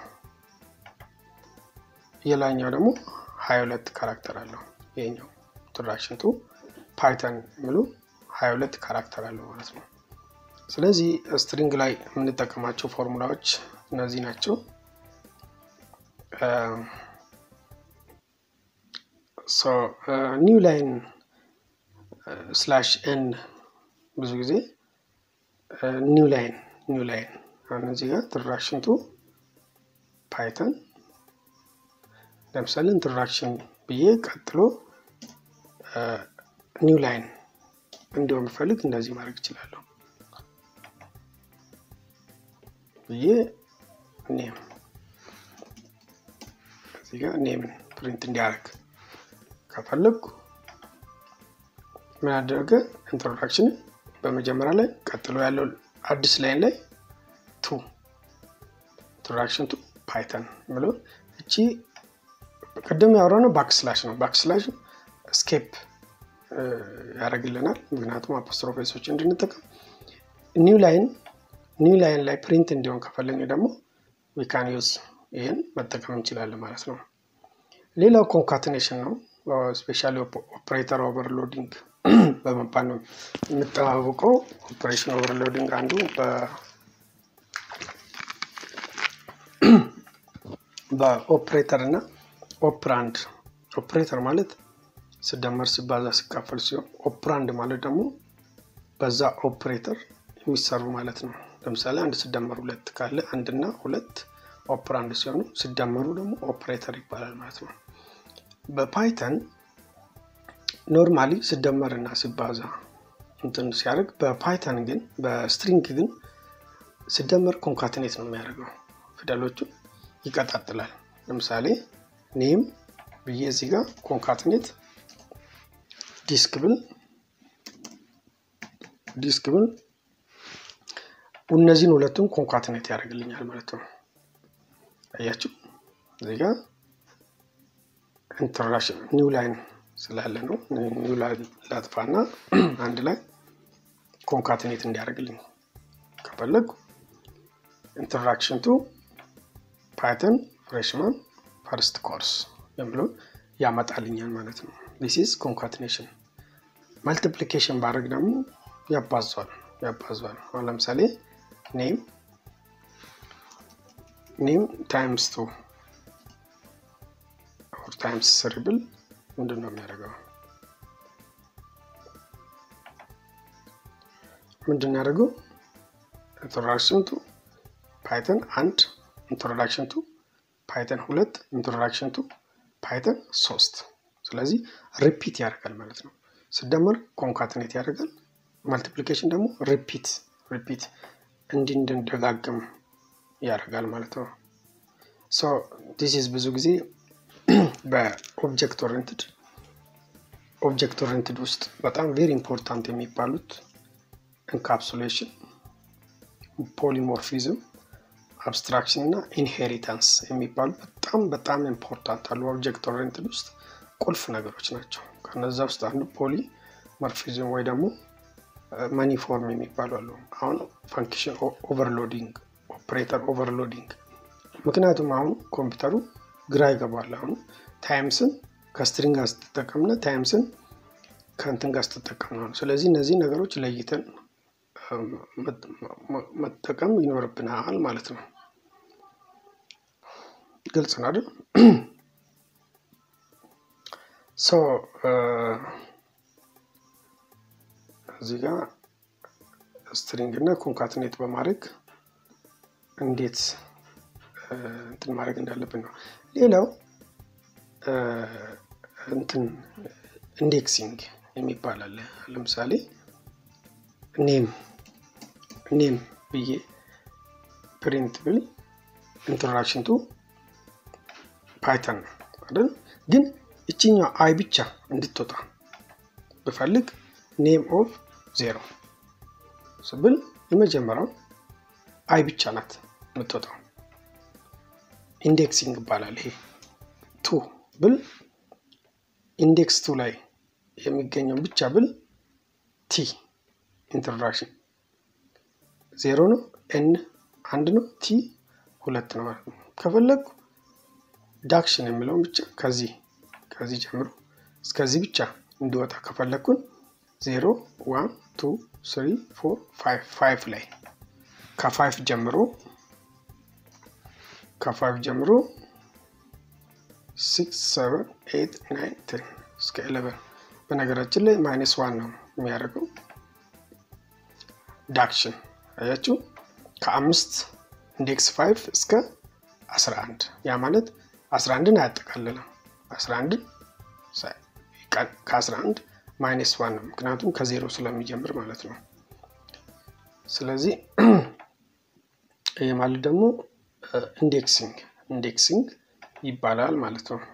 የላኛው ደግሞ ሃያ ሁለት ካራክተር አለው። ይሄኛው ኢንትሮዳክሽን ቱ ፓይተን ሙሉ ሃያ ሁለት ካራክተር አለው ማለት ነው። ስለዚህ ስትሪንግ ላይ የምንጠቀማቸው ፎርሙላዎች እነዚህ ናቸው። ሶ ኒው ላይን ስላሽ ኤን ብዙ ጊዜ ኒው ላይን ኒው ላይን አሁን እዚህ ጋር ኢንትሮዳክሽን ቱ ፓይተን ለምሳሌ ኢንትሮዳክሽን ብዬ ቀጥሎ ኒው ላይን እንዲሆን ፈልግ እንደዚህ ማድረግ ይችላል ብዬ ኔም እዚህ ጋር ኔም ፕሪንት እንዲያደርግ ከፈለኩ ምን አደረገ? ኢንትሮዳክሽን በመጀመሪያ ላይ ቀጥሎ ያለው አዲስ ላይን ላይ ቱ ኢንትሮዳክሽን ቱ ፓይተን ብሎ እቺ ቀደም ያወራነው ባክስላሽ ነው። ባክስላሽ ስኬፕ ያደርግልናል ምክንያቱም አፖስትሮፌሶች እንድንጠቀም። ኒው ላይን ኒው ላይን ላይ ፕሪንት እንዲሆን ከፈለግን ደግሞ we can use ይሄን መጠቀም እንችላለን ማለት ነው። ሌላው ኮንካቲኔሽን ነው። ስፔሻሊ ኦፕሬተር ኦቨርሎዲንግ በመባል ነው የምንጠባበቀው። ኦፕሬሽን ኦቨርሎዲንግ አንዱ በ በኦፕሬተር እና ኦፕራንድ ኦፕሬተር ማለት ሲደመር ሲባዛ ሲካፈል ሲሆን ኦፕራንድ ማለት ደግሞ በዛ ኦፕሬተር የሚሰሩ ማለት ነው። ለምሳሌ አንድ ሲደመር ሁለት ካለ አንድ እና ሁለት ኦፕራንድ ሲሆኑ ሲደመሩ ደግሞ ኦፕሬተር ይባላል ማለት ነው። በፓይተን ኖርማሊ ሲደመርና ሲባዛ እንትን ሲያደርግ በፓይተን ግን በስትሪንግ ግን ሲደመር ኮንካቲኔት ነው የሚያደርገው ፊደሎቹ ይቀጣጥላል። ለምሳሌ ኔም ብዬ እዚህ ጋር ኮንካቲኔት ዲስክብል ዲስክብል እነዚህን ሁለቱን ኮንካቲኔት ያደርግልኛል ማለት ነው። አያችሁ እዚህ ጋር ኢንትሮዳክሽን ኒው ላይን ስላለ ነው ኒው ላይን ላጥፋና አንድ ላይ ኮንካቲኔት እንዲያደርግልኝ ከፈለኩ ኢንትሮዳክሽን ቱ ፓይተን ፍሬሽማን ፈርስት ኮርስ የሚለው ያመጣልኛል ማለት ነው። this is concatenation። multiplication ባረግ ደግሞ ያባዛል ያባዛል። አሁን ለምሳሌ name name times two or times three ብል ምንድነው የሚያደርገው? ምንድነው ያደርገው? introduction to python and introduction to python ሁለት introduction to python ሶስት። ስለዚህ ሪፒት ያደርጋል ማለት ነው። ሲደመር ኮንካቲኔት ያደርጋል፣ ማልቲፕሊኬሽን ደግሞ ሪፒት ሪፒት እንዲንደጋገም ያደርጋል ማለት ነው። ሶ this is ብዙ ጊዜ በኦብጀክት ኦሪየንትድ ኦብጀክት ኦሪየንትድ ውስጥ በጣም ቬሪ ኢምፖርታንት የሚባሉት ኢንካፕሱሌሽን፣ ፖሊሞርፊዝም፣ አብስትራክሽን እና ኢንሄሪታንስ የሚባሉ በጣም በጣም ኢምፖርታንት አሉ ኦብጀክት ኦሪየንትድ ውስጥ ቁልፍ ነገሮች ናቸው። ከነዛ ውስጥ አንዱ ፖሊ ሞርፊዝም ወይ ደግሞ ማኒፎርም የሚባሉ አሉ አሁን ፈንክሽን ኦቨርሎዲንግ ኦፕሬተር ኦቨርሎዲንግ ምክንያቱም አሁን ኮምፒውተሩ ግራ ይገባል አሁን ታይምስን ከስትሪንግ ጋር ተጠቅመና ታይምስን ከእንትን ጋር ተጠቅመና ነው ስለዚህ እነዚህ ነገሮች ለይተን መጠቀም ይኖርብናል ማለት ነው ግልጽ ነው አይደል ሶ እዚህ ጋር ስትሪንግ እና ኮንካትኔት በማድረግ እንዴት እንትን ማድረግ እንዳለብን ነው ሌላው እንትን ኢንዴክሲንግ የሚባል አለ ለምሳሌ ኔም ኔም ብዬ ፕሪንት ብል ኢንትሮዳክሽን ቱ ፓይተን አይደል ግን እቺኛው አይ ብቻ እንድትወጣ በፈልግ ኔም ኦፍ ዜሮ ስብል የመጀመሪያው አይ ብቻ ናት የምትወጣው ኢንዴክሲንግ ይባላል ይሄ ቱ ብል ኢንዴክስ ቱ ላይ የሚገኘው ብቻ ብል ቲ ኢንትሮዳክሽን ዜሮ ነው ኤን አንድ ነው ቲ ሁለት ነው ማለት ነው ከፈለኩ ዳክሽን የሚለው ብቻ ከዚህ ከዚህ ጀምሮ እስከዚህ ብቻ እንዲወጣ ከፈለኩን ዜሮ ዋን ቱ ስሪ ፎር ፋይቭ ፋይቭ ላይ ከ5 ጀምሮ ከ5 ጀምሮ ሲክስ ሰቨን ኤይት ናይን ቴን እስከ ኢሌቨን በነገራችን ላይ ማይነስ ዋን ነው የሚያደርገው ዳክሽን አያችሁ ከአምስት ኢንዴክስ ፋይቭ እስከ አስራ አንድ ያ ማለት አስራ አንድን አያጠቃልልም አስራ አንድ ከአስራ አንድ ማይነስ ዋን ነው ምክንያቱም ከዜሮ ስለሚጀምር ማለት ነው ስለዚህ ይሄ ማለት ደግሞ ኢንዴክሲንግ ኢንዴክሲንግ ይባላል ማለት ነው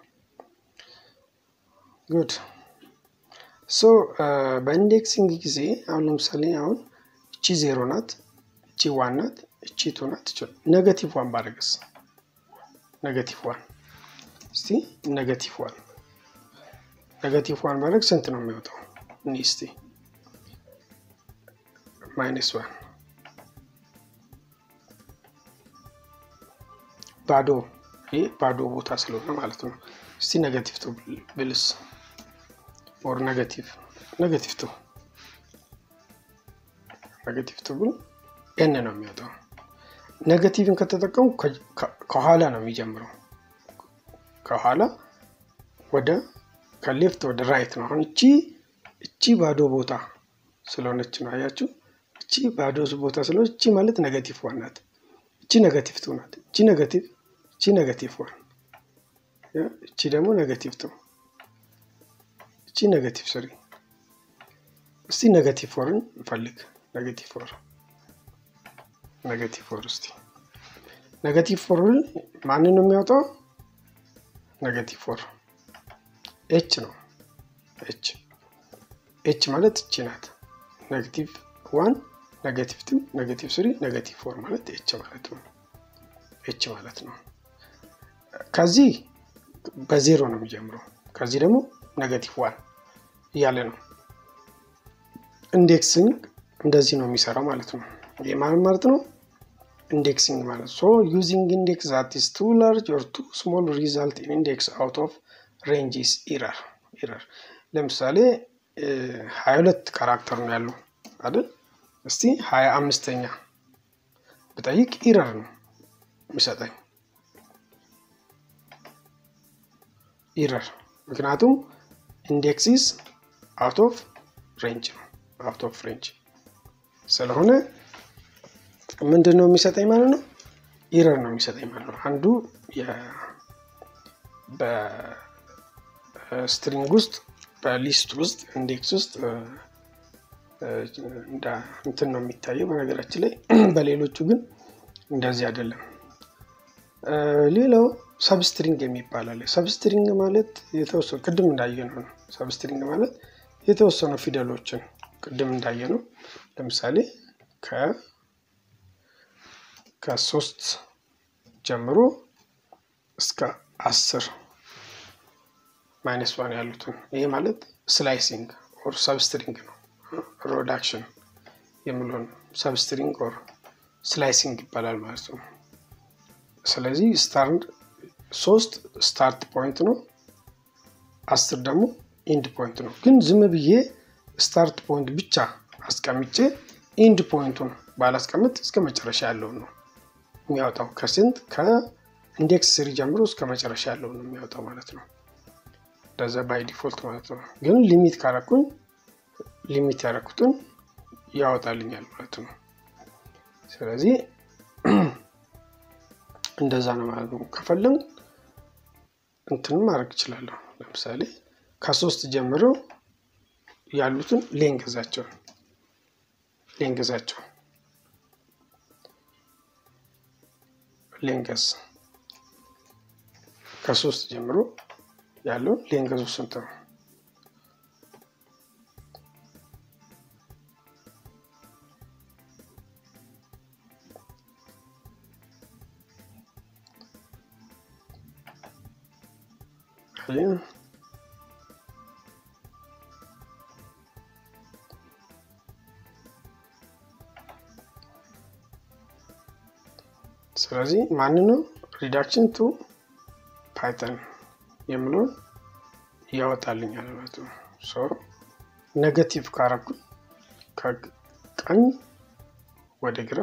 ጉድ ሶ በኢንዴክሲንግ ጊዜ አሁን ለምሳሌ አሁን እቺ ዜሮ ናት እቺ ዋን ናት እቺ ቱ ናት ኔጌቲቭ ዋን ባደርግስ ኔጌቲቭ ዋን እስቲ ኔጌቲቭ ዋን ኔጌቲቭ ዋን ማለት ስንት ነው የሚወጣው እስቲ ማይነስ ዋን ባዶ ይሄ ባዶ ቦታ ስለሆነ ማለት ነው እስቲ ኔጌቲቭ ቱ ብልስ ኦር ኔጌቲቭ ኔጌቲቭ ቱ ኔጌቲቭ ቱ ብል ኤን ነው የሚወጣው ኔጌቲቭን ከተጠቀሙ ከኋላ ነው የሚጀምረው ከኋላ ወደ ከሌፍት ወደ ራይት ነው አሁን እቺ እቺ ባዶ ቦታ ስለሆነች ነው አያችሁ እቺ ባዶ ቦታ ስለሆነች እቺ ማለት ኔጌቲቭ ዋን ናት እቺ ኔጌቲቭ ቱ ናት እቺ ኔጌቲቭ እቺ ኔጌቲቭ ዋን ያ እቺ ደግሞ ኔጌቲቭ ቱ እቺ ኔጌቲቭ ስሪ እስቲ ኔጌቲቭ ፎርን እንፈልግ ኔጌቲቭ ፎር ኔጌቲቭ ፎር እስቲ ኔጌቲቭ ፎር ማንን ነው የሚያወጣው ኔጌቲቭ ፎር ኤች ነው ኤች ኤች ማለት እቺ ናት ኔጌቲቭ ዋን ኔጌቲቭ ቱ ኔጌቲቭ ስሪ ኔጌቲቭ ፎር ማለት ኤች ማለት ነው ኤች ማለት ነው ከዚህ በዜሮ ነው የሚጀምረው ከዚህ ደግሞ ኔጌቲቭ ዋን ያለ ነው ኢንዴክሲንግ እንደዚህ ነው የሚሰራው ማለት ነው ይሄ ማለት ነው indexing ማለት so using index that is too large or too small result in index out of range is error error ለምሳሌ ሃያ ሁለት ካራክተር ነው ያለው አይደል እስቲ ሃያ አምስተኛ በጠይቅ ኤረር ነው የሚሰጠኝ ኤረር ምክንያቱም index is out of range out of range ስለሆነ ምንድነው የሚሰጠኝ ማለት ነው ኤረር ነው የሚሰጠኝ ማለት ነው አንዱ የ በስትሪንግ ውስጥ በሊስት ውስጥ ኢንዴክስ ውስጥ እንዳ እንትን ነው የሚታየው በነገራችን ላይ በሌሎቹ ግን እንደዚህ አይደለም ሌላው ሰብስትሪንግ የሚባል አለ ሰብስትሪንግ ማለት የተወሰነ ቅድም እንዳየነው ነው ሰብስትሪንግ ማለት የተወሰኑ ፊደሎችን ቅድም እንዳየነው ለምሳሌ ከ ከ3 ጀምሮ እስከ አስር ማይነስ ዋን ያሉትን ይሄ ማለት ስላይሲንግ ኦር ሰብስትሪንግ ነው ሪዳክሽን የሚለው ሰብስትሪንግ ኦር ስላይሲንግ ይባላል ማለት ነው ስለዚህ ስታርት ሶስት ስታርት ፖይንት ነው አስር ደግሞ ኢንድ ፖይንት ነው ግን ዝም ብዬ ስታርት ፖይንት ብቻ አስቀምጬ ኢንድ ፖይንቱን ባላስቀምጥ እስከ መጨረሻ ያለው ነው የሚያወጣው ከስንት ከኢንዴክስ ስሪ ጀምሮ እስከ መጨረሻ ያለው ነው የሚያወጣው ማለት ነው ለዛ ባይ ዲፎልት ማለት ነው ግን ሊሚት ካረኩኝ ሊሚት ያረኩትን ያወጣልኛል ማለት ነው ስለዚህ እንደዛ ነው ማለት ነው ከፈለን እንትን ማድረግ ይችላል ለምሳሌ ከሶስት ጀምሮ ያሉትን ሌንግዛቸው ሌንግዛቸው ሌንግዝ ከሶስት ጀምሮ ያለው ሌንግዙ ስንት ነው Yeah. ስለዚህ ማንነው ሪዳክሽን ቱ ፓይተን የሚለው ያወጣልኛል ማለት ነው ሶ ኔጌቲቭ ካረኩ ከቀኝ ወደ ግራ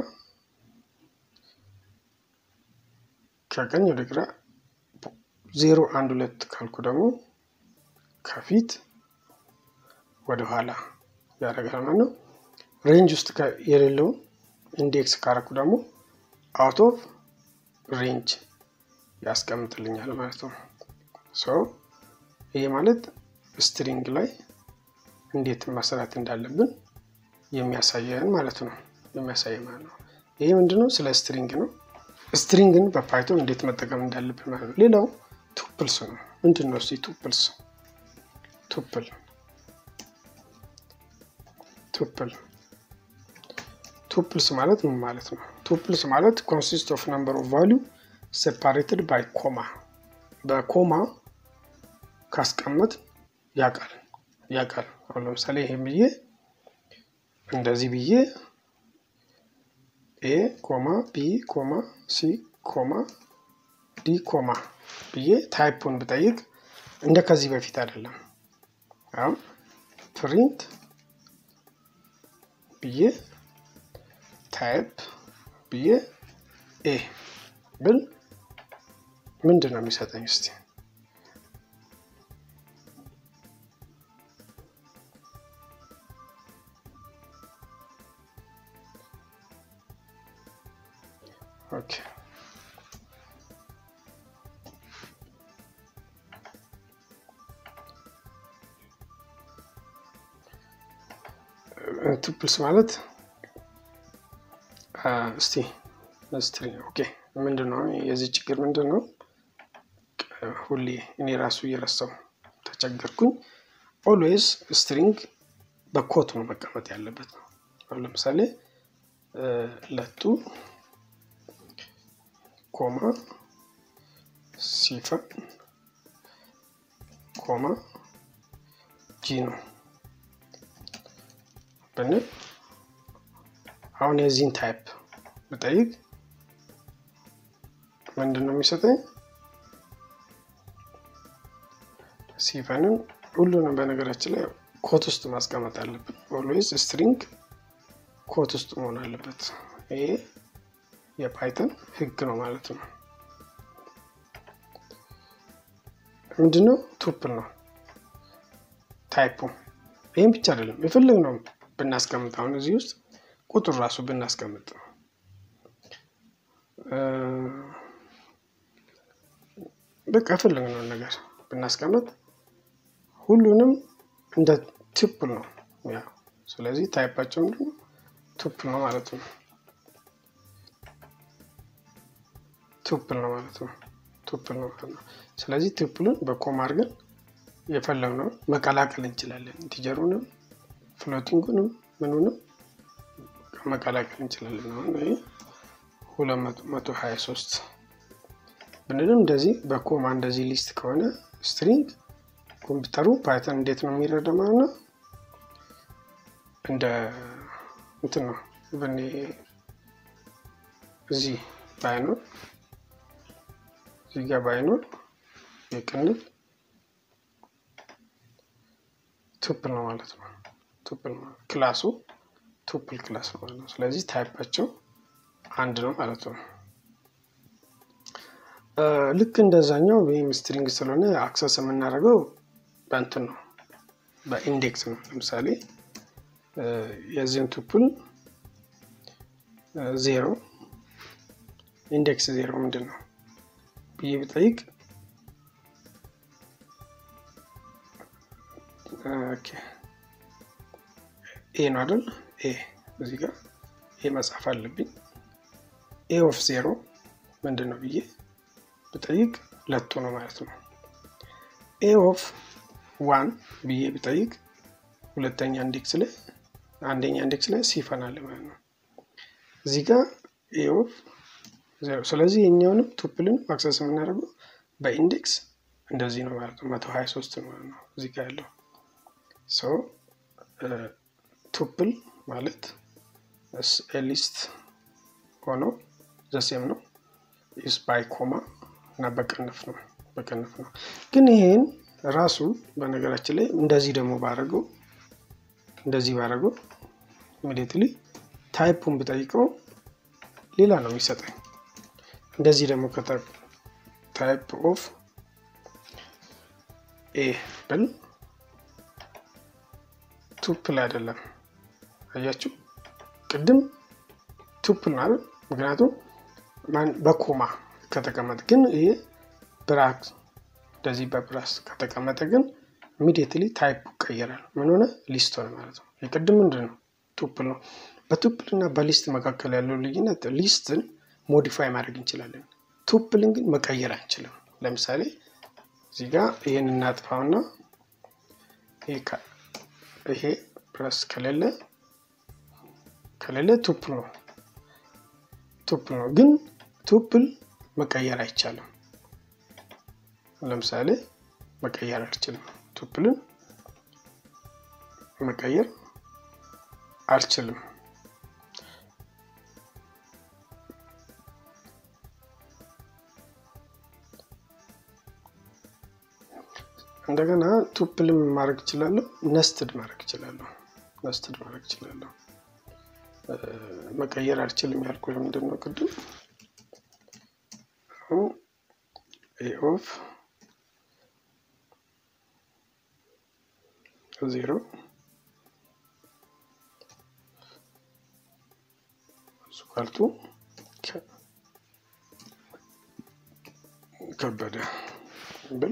ከቀኝ ወደ ግራ ዜሮ አንድ ሁለት ካልኩ ደግሞ ከፊት ወደ ኋላ ያደርጋል ማለት ነው ሬንጅ ውስጥ የሌለው ኢንዴክስ ካረኩ ደግሞ out of range ያስቀምጥልኛል ማለት ነው ሶ ይሄ ማለት ስትሪንግ ላይ እንዴት መስራት እንዳለብን የሚያሳየን ማለት ነው የሚያሳየን ማለት ነው ይሄ ምንድነው ስለ ስትሪንግ ነው ስትሪንግን በፓይቶን እንዴት መጠቀም እንዳለብን ማለት ነው ሌላው ቱፕልስ ነው ምንድነው እሱ ቱፕልስ ቱፕል ቱፕል ቱፕልስ ማለት ምን ማለት ነው ቱፕልስ ማለት consist of number of value separated by comma በኮማ ካስቀመጥ ያቃል ያቃል አሁን ለምሳሌ ይሄ ብዬ እንደዚህ ብዬ a b c d ብዬ ታይፑን ብጠይቅ እንደ ከዚህ በፊት አይደለም አሁን print ብዬ ታይፕ ብዬ a ብል ምንድነው የሚሰጠኝ እስቲ ኦኬ ቱፕልስ ማለት እስቲ ስትሪንግ ኦኬ ምንድነው የዚህ ችግር ምንድነው ሁሌ እኔ ራሱ እየረሳው ተቸገርኩኝ always string በኮት ነው መቀመጥ ያለበት አሁን ለምሳሌ ለቱ ኮማ ሲፈን ኮማ ጂ ነው በነ አሁን የዚህን ታይፕ በጠይቅ ምንድነው የሚሰጠኝ ሲፈንን ሁሉንም በነገራችን ላይ ኮት ውስጥ ማስቀመጥ አለበት always string ኮት ውስጥ መሆን አለበት ይሄ የፓይተን ህግ ነው ማለት ነው ምንድነው ቱፕል ነው ታይፑ ይሄን ብቻ አይደለም የፈለግነው ብናስቀምጥ አሁን እዚህ ውስጥ ቁጥር ራሱ ብናስቀምጥ በቃ ፈለግነው ነገር ብናስቀምጥ ሁሉንም እንደ ቱፕል ነው ያ ስለዚህ ታይፓቸው ምንድነው ቱፕል ነው ማለት ነው ቱፕል ነው ማለት ነው ቱፕል ነው ማለት ነው ስለዚህ ቱፕልን በኮማ አድርገን የፈለግነው መቀላቀል እንችላለን ኢንቲጀሩንም ፍሎቲንጉንም ምኑንም መቀላቀል እንችላለን አሁን ይሄ ሁለት መቶ ሃያ ሶስት ብንልም እንደዚህ በኮማ እንደዚህ ሊስት ከሆነ ስትሪንግ ኮምፒውተሩ ፓይተን እንዴት ነው የሚረዳው ማለት ነው እንደ እንትን ነው በኔ እዚህ ባይኖር እዚህ ጋር ባይኖር የቅንፍ ቱፕል ነው ማለት ነው ቱፕል ክላሱ ቱፕል ክላስ ነው ማለት ነው ስለዚህ ታይፓቸው አንድ ነው ማለት ነው ልክ እንደዛኛው ወይም ስትሪንግ ስለሆነ አክሰስ የምናደርገው በእንትን ነው በኢንዴክስ ነው ለምሳሌ የዚህን ቱፕል ዜሮ ኢንዴክስ ዜሮ ምንድነው ብዬ ብጠይቅ ኦኬ ኤ ነው አይደል ኤ እዚህ ጋር ኤ መጻፍ አለብኝ ኤ ኦፍ ዜሮ ምንድነው ብዬ ብጠይቅ ለቱ ነው ማለት ነው ኤ ኦፍ ዋን ብዬ ብጠይቅ ሁለተኛ ኢንዴክስ ላይ አንደኛ ኢንዴክስ ላይ ሲፈናል ማለት ነው እዚህ ጋር ኤ ኦፍ ዜሮ ስለዚህ የኛውንም ቱፕልን አክሰስ የምናደርገው በኢንዴክስ እንደዚህ ነው ማለት ነው መቶ ሃያ ሶስት ነው ማለት ነው እዚህ ጋር ያለው ሶ ቱፕል ማለት a list ሆኖ ዘሴም ነው is by comma እና በቅንፍ ነው በቅንፍ ነው ግን ይሄን ራሱ በነገራችን ላይ እንደዚህ ደግሞ ባረገው እንደዚህ ባረገው immediately ታይፑን ብጠይቀው ሌላ ነው የሚሰጠኝ እንደዚህ ደግሞ ከታይፕ ታይፕ ኦፍ a ብል ቱፕል አይደለም አያችሁ ቅድም ቱፕል ነው ምክንያቱም ማን በኮማ ከተቀመጠ ግን ይሄ ብራክ እንደዚህ በብራስ ከተቀመጠ ግን immediately ታይፕ ቀየራል ምን ሆነ ሊስት ሆነ ማለት ነው የቅድም ምንድነው ቱፕል ነው በቱፕል እና በሊስት መካከል ያለው ልዩነት ሊስትን ሞዲፋይ ማድረግ እንችላለን ቱፕልን ግን መቀየር አንችልም ለምሳሌ እዚህ ጋር ይሄን እናጥፋውና ይሄ ይሄ ፕላስ ከሌለ ከሌለ ቱፕል ነው ቱፕል ነው ግን ቱፕል መቀየር አይቻልም ለምሳሌ መቀየር አልችልም ቱፕልን መቀየር አልችልም እንደገና ቱፕልም ማድረግ ይችላል ነስትድ ማድረግ ይችላል ነስትድ ማድረግ ይችላል መቀየር አልችልም ያልኩ ለምንድነው ቅድም a of zero equal to ከበደ ብል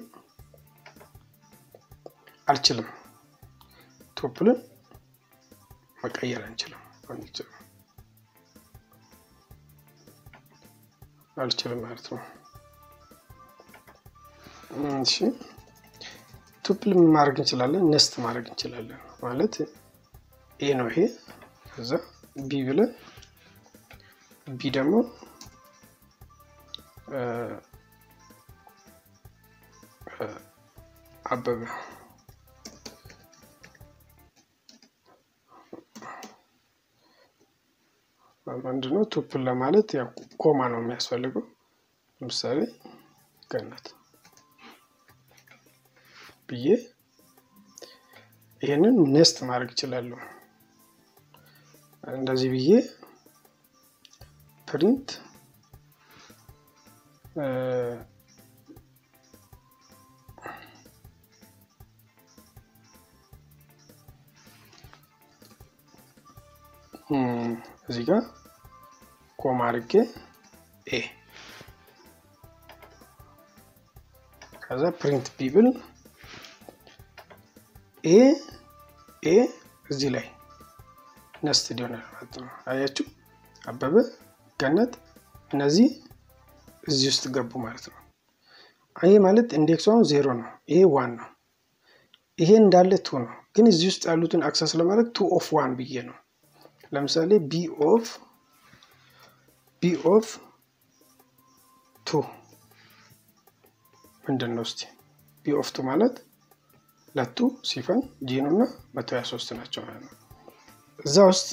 አልችልም ቱፕልን መቀየር አንችልም አንችልም አልችልም ማለት ነው እሺ ቱፕል ማድረግ እንችላለን ነስት ማድረግ እንችላለን ማለት ኤ ነው ይሄ ከዛ ቢ ብለን ቢ ደግሞ አበበ ምንድነው ቱፕል ለማለት ያው ኮማ ነው የሚያስፈልገው ለምሳሌ ገነት ብዬ ይሄንን ኔስት ማድረግ ይችላል እንደዚህ ብዬ ፕሪንት እዚህ ጋር ኮማ አድርጌ ኤ ከዛ ፕሪንት ቢብል ኤ ኤ እዚህ ላይ ነስትድ ይሆናል ማለት ነው አያችሁ አበበ ገነት እነዚህ እዚህ ውስጥ ገቡ ማለት ነው አይ ማለት ኢንዴክሱ ዜሮ ነው ይሄ ዋን ነው ይሄ እንዳለ ቱ ነው ግን እዚህ ውስጥ ያሉትን አክሰስ ለማድረግ ቱ ኦፍ ዋን ብዬ ነው ለምሳሌ b of b of two ምንድነው እስቲ b of two ማለት ለቱ ሲፈን ጂኑና መቶ ሃያ ሶስት ናቸው ማለት ነው እዛው ውስጥ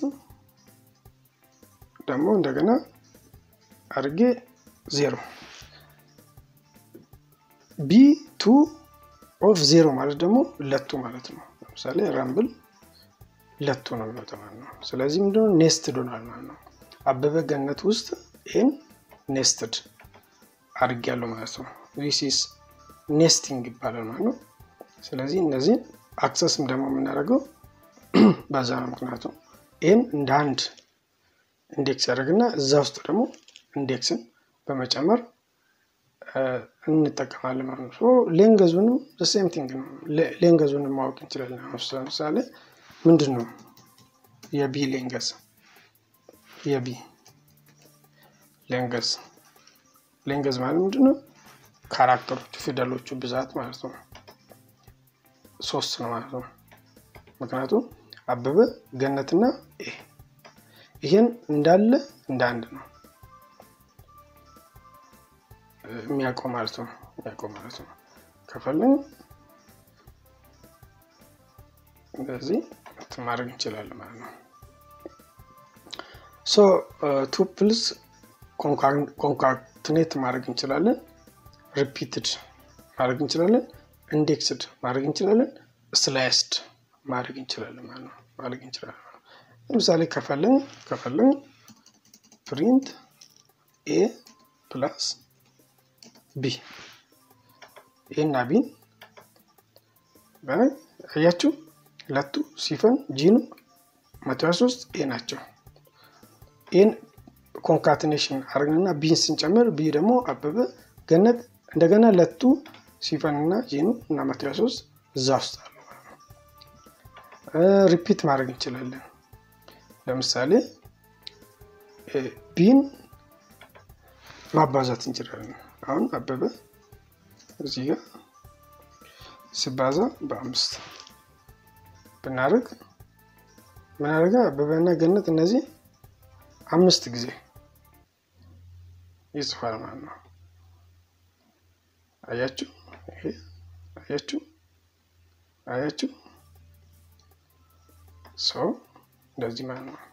ደግሞ እንደገና አርጌ ዜሮ ቢ ቱ ኦፍ ዜሮ ማለት ደግሞ ለቱ ማለት ነው ለምሳሌ ራምብል ለቱ ነው የሚወጣው ማለት ነው ስለዚህ ምንድነው ኔስትድ ሆኗል ማለት ነው አበበ ገነት ውስጥ ኤን ኔስትድ አርጋለሁ ማለት ነው this is nesting ይባላል ማለት ነው ስለዚህ እነዚህ አክሰስም ደግሞ የምናደርገው በዛ ነው ምክንያቱም ኤን እንደ አንድ ኢንዴክስ ያደርግና እዛ ውስጥ ደግሞ ኢንዴክስን በመጨመር እንጠቀማለን ማለት ነው ሶ ሌንግዙንም the same thing ነው ሌንግዙንም ማወቅ እንችላለን ለምሳሌ ምንድነው የቢ ሌንግዝ የቢ ሌንግዝ ሌንግዝ ማለት ምንድነው ካራክተሮቹ ፊደሎቹ ብዛት ማለት ነው ሶስት ነው ማለት ነው ምክንያቱም አበበ ገነትና ኤ ይሄን እንዳለ እንደ አንድ ነው የሚያቆም ማለት ነው የሚያቆም ማለት ነው ከፈለን እንደዚህ ማድረግ እንችላለን ማለት ነው ሶ ቱፕልስ ኮንካትኔት ማድረግ እንችላለን ሪፒትድ ማድረግ እንችላለን ኢንዴክስድ ማድረግ እንችላለን ስላይስድ ማድረግ እንችላለን ማለት ነው ማድረግ እንችላለን ለምሳሌ ከፈለን ከፈለን print a plus b እና b ባይ አያችሁ ለቱ ሲፈን ጂኑ መቶ ሶስት ኤ ናቸው ኤን ኮንካትኔሽን አርግና ቢን ስንጨምር ቢ ደግሞ አበበ ገነት እንደገና ለቱ ሲፈንና ጂኑ እና መቶ ሶስት ዛውስት አሉ ሪፒት ማድረግ እንችላለን ለምሳሌ ቢን ማባዛት እንችላለን አሁን አበበ እዚህ ጋር ሲባዛ በአምስት ብናደርግ ምን አደረገ አበበና ገነት እነዚህ አምስት ጊዜ ይጽፋል ማለት ነው አያችሁ ይሄ አያችሁ አያችሁ ሶ እንደዚህ ማለት ነው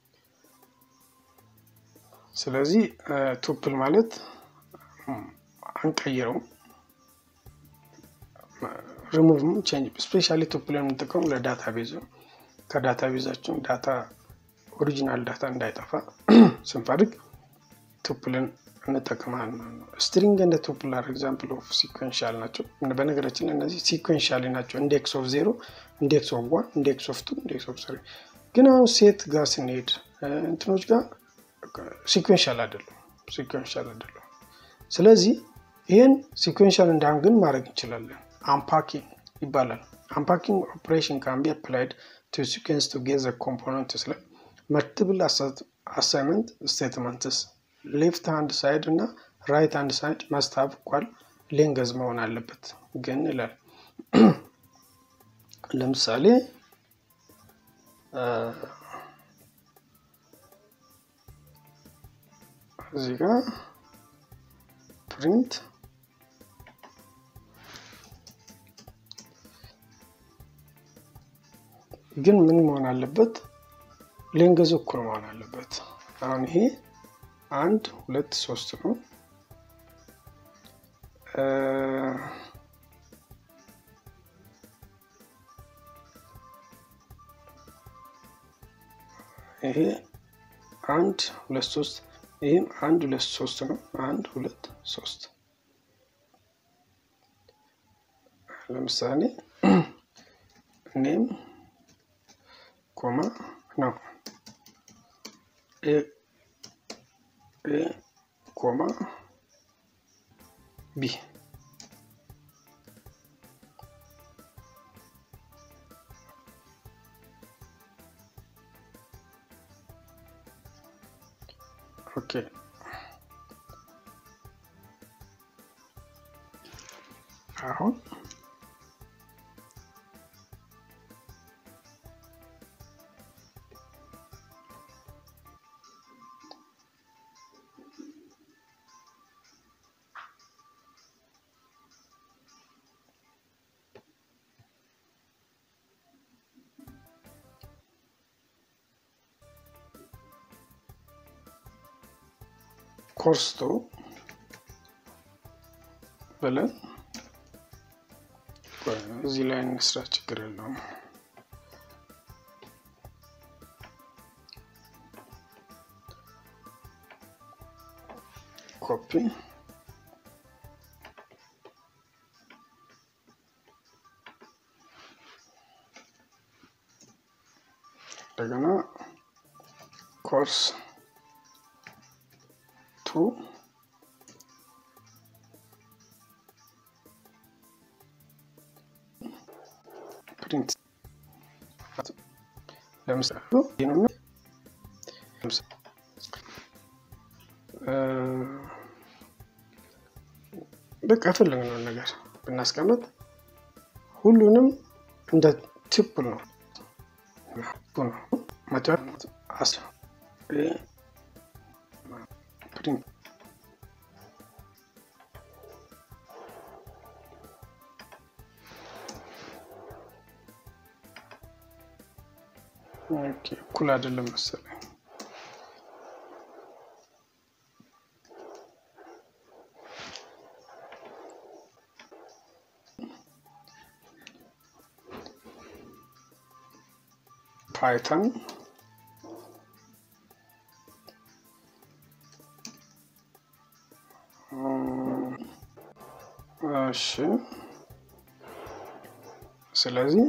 ስለዚህ ቱፕል ማለት አንቀይረው ሪሙቭ ቼንጅ ስፔሻሊ ቱፕልን እንጠቀም ለዳታቤዝ ከዳታቤዛችን ዳታ ኦሪጂናል ዳታ እንዳይጠፋ ስንፈልግ ቱፕልን እንጠቀማለን ስትሪንግ እንደ ቱፕል አር ኤግዛምፕል ኦፍ ሲኩዌንሻል ናቸው በነገራችን እነዚህ ሲኩዌንሻሊ ናቸው ኢንዴክስ ኦፍ ዜሮ ኢንዴክስ ኦፍ ዋን ኢንዴክስ ኦፍ ቱ ኢንዴክስ ኦፍ ስሪ ግን አሁን ሴት ጋር ስንሄድ እንትኖች ጋር ሲኩዌንሻል አይደለም ሲኩዌንሻል አይደለም ስለዚህ ይሄን ሲኩዌንሻል እንዳን ግን ማድረግ እንችላለን unpacking ይባላል unpacking operation can be applied to sequence to get the components like multiple assignment statements left hand side እና right hand side must have equal length መሆን አለበት ግን ይላል ለምሳሌ እዚህ ጋር print ግን ምን መሆን አለበት ሌንግዝ እኩል መሆን አለበት አሁን ይሄ አንድ ሁለት ሶስት ነው ይሄ አንድ ሁለት ሶስት ይሄ አንድ ሁለት ሶስት ነው አንድ ሁለት ሶስት ለምሳሌ ኔም ኮማ ነው ኤ ኤ ኮማ ቢ ኦኬ አሁን course two ብለን እዚህ ላይ እንስራ ችግር የለውም copy እንደገና course two print ለምሳሌ ይሄንን በቃ ፈለግነው ነገር ብናስቀምጥ ሁሉንም እንደ ቱፕል ነው ቱፕል ማቻር አስ print okay ኩል አይደለም መሰለኝ Python እሺ ስለዚህ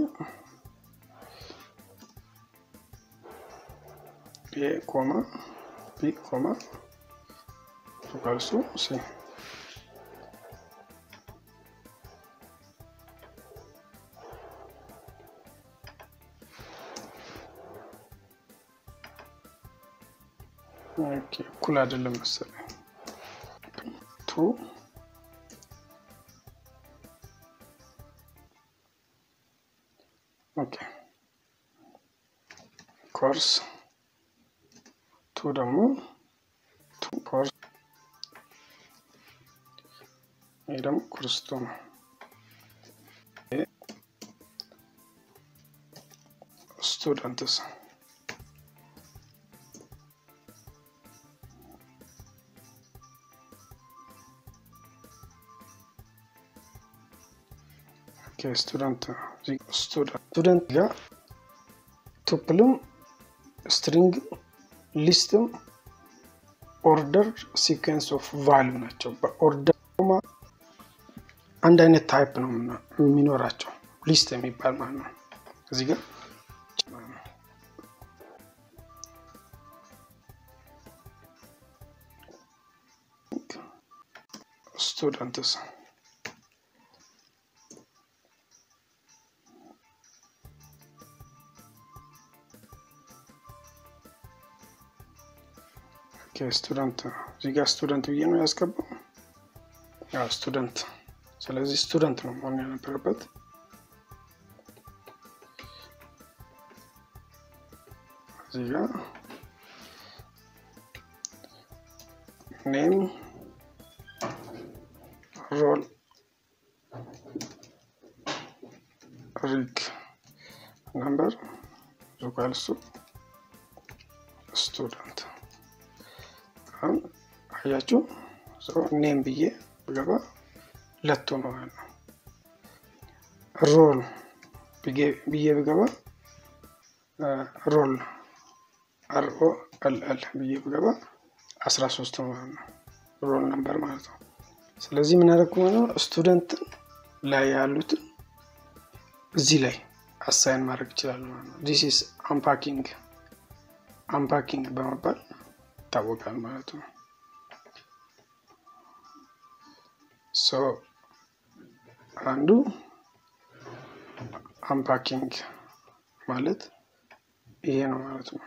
a comma b comma equals to c okay ኩል አይደለም መሰለኝ two okay course two ደግሞ two course ይሄ ደግሞ course two ነው students okay student student student ጋር ቱፕልም string list order sequence of value ናቸው በኦርደር አንድ አይነት ታይፕ ነው የሚኖራቸው ሊስት የሚባል ማለት ነው እዚህ ጋር students okay student እዚህ ጋር student ብዬ ነው ያስገባው ያው student ስለዚህ student ነው ማለት የነበረበት እዚህ ጋር name roll rig number equals to student አያችሁ so name ብዬ በገባ ለቶ ነው ማለት ነው roll ብዬ ብዬ በገባ roll r o l l ብዬ በገባ አስራ ሶስት ነው ማለት ነው roll number ማለት ነው ስለዚህ ምን አደረኩ ነው ስቱደንት ላይ ያሉት እዚህ ላይ አሳይን ማድረግ ይችላል ማለት ነው this is unpacking unpacking በመባል ታወቃል ማለት ነው so አንዱ unpacking ማለት ይሄ ነው ማለት ነው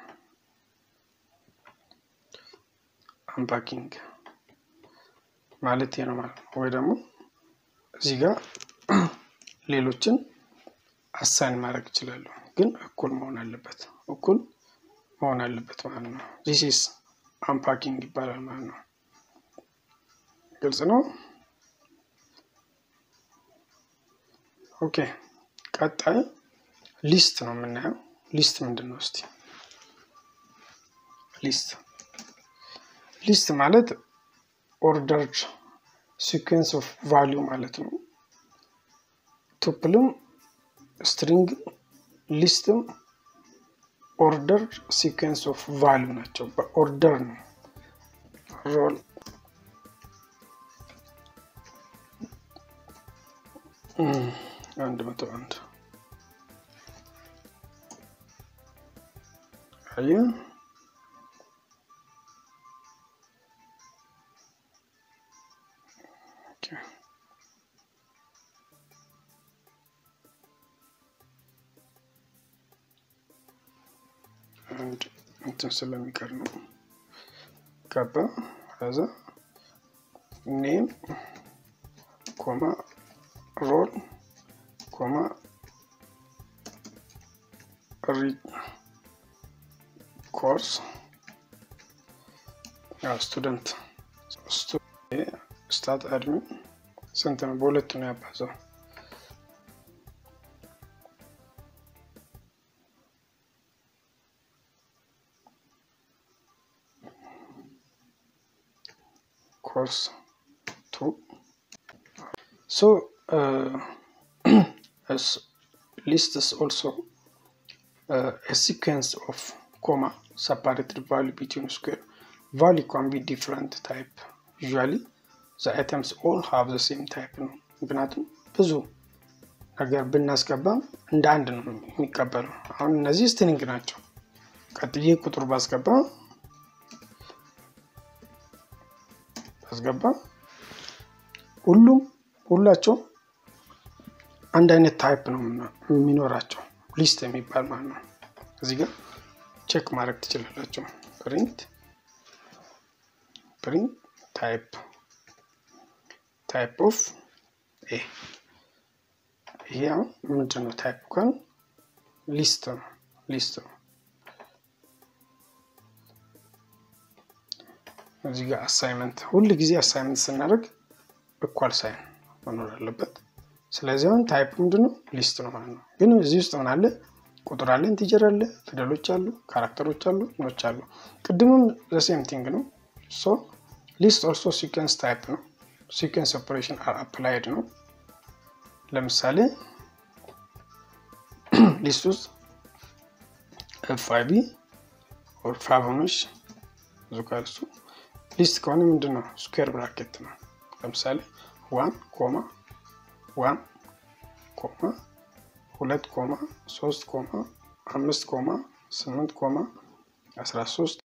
unpacking ማለት ይሄ ነው ማለት ነው ወይ ደግሞ እዚህ ጋር ሌሎችን አሳይን ማድረግ ይችላል ግን እኩል መሆን አለበት እኩል መሆን አለበት ማለት ነው this is unpacking ይባላል ማለት ነው ግልጽ ነው ኦኬ ቀጣይ ሊስት ነው የምናየው ሊስት ምንድነው እስቲ ሊስት ሊስት ማለት ordered sequence of value ማለት ነው tuple string list ordered sequence of value ናቸው በኦርደር ነው roll and መቶ አንድ አየ and እንትን ስለሚቀር ነው ገባ ከዛ name comma roll comma read course yeah, student student start admin ስንት ነው በሁለት ነው ያባዛው course two so uh, as list is also uh, a sequence of comma separated value between square value can be different type usually the items all have the same type ነው ምክንያቱም ብዙ ነገር ብናስገባ እንደ አንድ ነው የሚቀበለው አሁን እነዚህ string ናቸው ቀጥዬ ቁጥር ባስገባ ባስገባ ሁሉም ሁላቸው አንድ አይነት ታይፕ ነው የሚኖራቸው ሊስት የሚባል ማለት ነው እዚህ ጋር ቼክ ማድረግ ትችላላችሁ print print type type of a here ምንድነው ታይፕ ካን ሊስት ነው ሊስት ነው እዚህ ጋር አሳይመንት ሁሉ ጊዜ አሳይመንት ስናደርግ ኢኳል ሳይን መኖር አለበት ስለዚህ አሁን ታይፕ ምንድነው ሊስት ነው ማለት ነው ግን እዚህ ውስጥ ምን አለ ቁጥር አለ ኢንቲጀር አለ ፊደሎች አሉ ካራክተሮች አሉ ኖች አሉ ቅድምም the same thing ነው so list also sequence type ነው sequence operation are applied ነው ለምሳሌ list ውስጥ fib or fabonish ዙካልሱ list ከሆነ ምንድነው square bracket ነው ለምሳሌ one comma one comma ሁለት ኮማ ሶስት ኮማ አምስት ኮማ ስምንት ኮማ አስራ ሶስት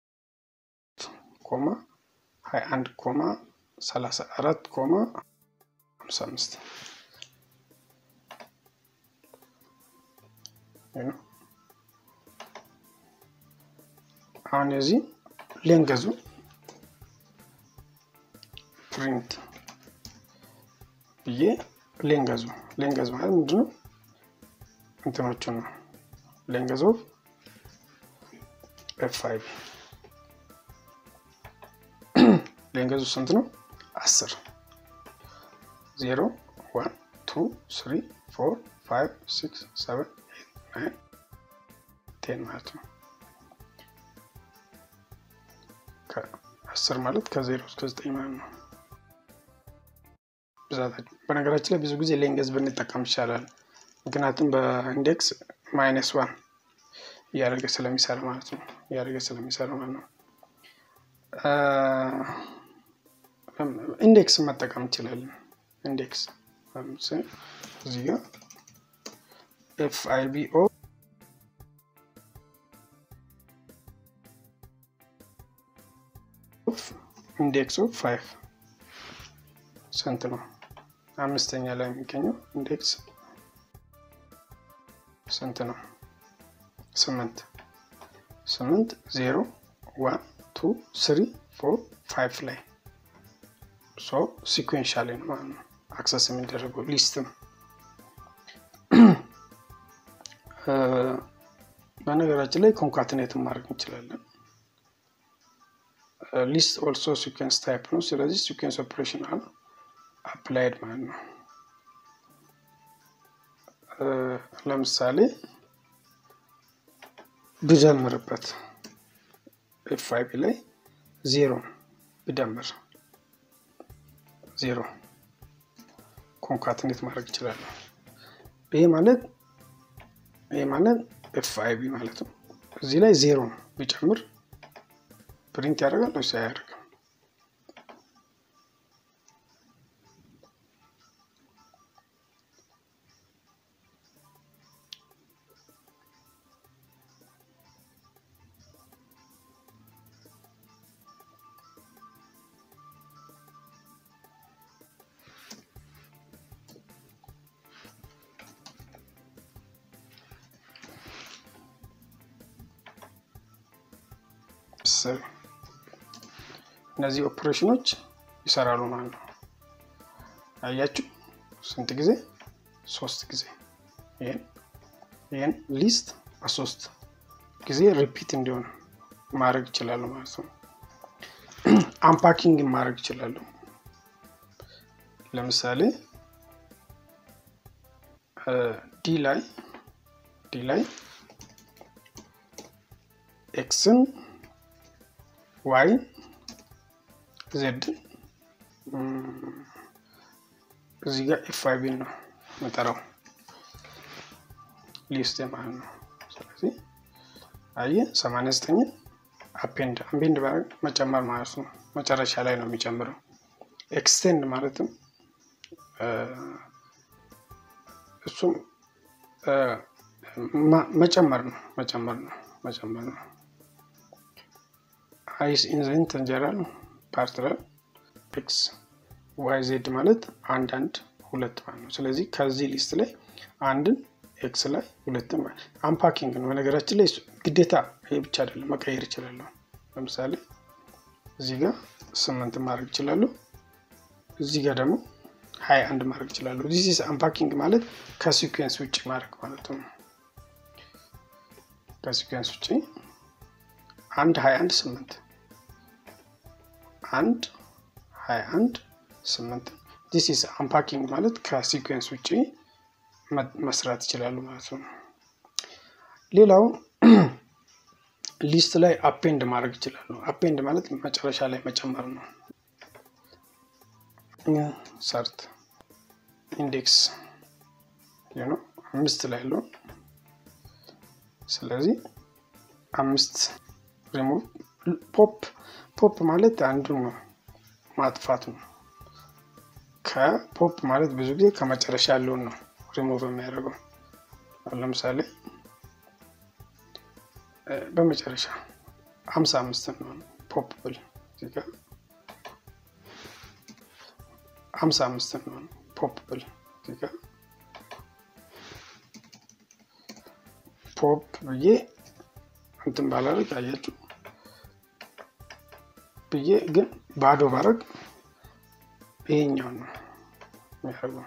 ኮማ ሃያ አንድ ኮማ ሰላሳ አራት ኮማ ሃምሳ አምስት ነው አሁን እዚህ ሌንገዙ print ብዬ ሌንገዙ ሌንገዙ ማለት ምንድነው እንትኖቹ ነው ሌንገዙ f5 ሌንገዙ ስንት ነው አስር zero one two three four five six seven eight nine ten ማለት ነው ከ10 ማለት ከ0 እስከ ዘጠኝ ማለት ነው በነገራችን ላይ ብዙ ጊዜ ሌንገዝ ብንጠቀም ይችላል ምክንያቱም በኢንዴክስ ማይነስ one ያደርገ ስለሚሰራ ማለት ነው ያደርገ ስለሚሰራ ማለት ነው ኢንዴክስ መጠቀም ይችላል ኢንዴክስ ለምሳሌ እዚህ ጋር fibo index of five ስንት ነው አምስተኛ ላይ የሚገኘው ኢንዴክስ ስንት ነው ስምንት ስምንት zero one two three four five ላይ so sequentially ነው ማለት ነው አክሰስ የሚደረገው ሊስት ነው በነገራችን ላይ ኮንካትኔት ማድረግ እንችላለን list also sequence type ነው ስለዚህ sequence operation are applied ማለት ነው ለምሳሌ ብጀምርበት f5 ላይ zero ብደምር ዜሮ ኮንካትኔት ማድረግ ይችላል። ይሄ ማለት ይሄ ማለት ኤፍ አይ ቢ ማለት ነው። እዚህ ላይ ዜሮ ቢጨምር ፕሪንት ያደርጋል ወይስ አያደርግም? እነዚህ ኦፕሬሽኖች ይሰራሉ ማለት ነው። አያችሁ ስንት ጊዜ? ሶስት ጊዜ። ይሄን ይሄን ሊስት በሶስት ጊዜ ሪፒት እንዲሆን ማድረግ ይችላሉ ማለት ነው። አንፓኪንግ ማድረግ ይችላሉ። ለምሳሌ ዲ ላይ ዲ ላይ ኤክስን ዋይ ዜድ እዚህ ጋር ኤፍ አይ ቢ ነው መጠራው ሊስት ማለት ነው። ስለዚህ አየ ሰማንያ ዘጠኝ አፔንድ አፔንድ ባረግ መጨመር ማለት ነው። መጨረሻ ላይ ነው የሚጨምረው። ኤክስቴንድ ማለትም እሱም መጨመር ነው መጨመር ነው መጨመር ነው። አይስ ኢንዘንት ጀነራል ፓርትነር ኤክስ ዋይ ዜድ ማለት አንድ አንድ ሁለት ማለት ነው። ስለዚህ ከዚህ ሊስት ላይ አንድን ኤክስ ላይ ሁለትን አንፓኪንግ ነው። በነገራችን ላይ ግዴታ ይሄ ብቻ አይደለም መቀየር ይችላል። ለምሳሌ እዚህ ጋር ስምንት ማድረግ ይችላል። እዚህ ጋር ደግሞ ሃያ አንድ ማድረግ ይችላል። this is unpacking ማለት ከሲኩዌንስ ውጪ ማድረግ ማለት ነው። ከሲኩዌንስ ውጪ አንድ ሃያ አንድ ስምንት አንድ ሃያ አንድ ስምንት this is unpacking ማለት ከሲኩዌንስ ውጪ መስራት ይችላል ማለት ነው። ሌላው ሊስት ላይ አፔንድ ማድረግ ይችላል። አፔንድ ማለት መጨረሻ ላይ መጨመር ነው። ሰርት ኢንዴክስ you know አምስት ላይ ነው። ስለዚህ አምስት ሪሙቭ ፖፕ ፖፕ ማለት አንዱ ነው ማጥፋት ነው። ከፖፕ ማለት ብዙ ጊዜ ከመጨረሻ ያለው ነው ሪሙቭ የሚያደርገው። ለምሳሌ በመጨረሻ ሃምሳ አምስት ነው ፖፕ ብል እዚህ ጋር ሃምሳ አምስት ነው ፖፕ ብል እዚህ ጋር ፖፕ ብዬ እንትን ባላረግ አያችሁ ብዬ ግን ባዶ ባረግ ይሄኛው ነው የሚያደርገው።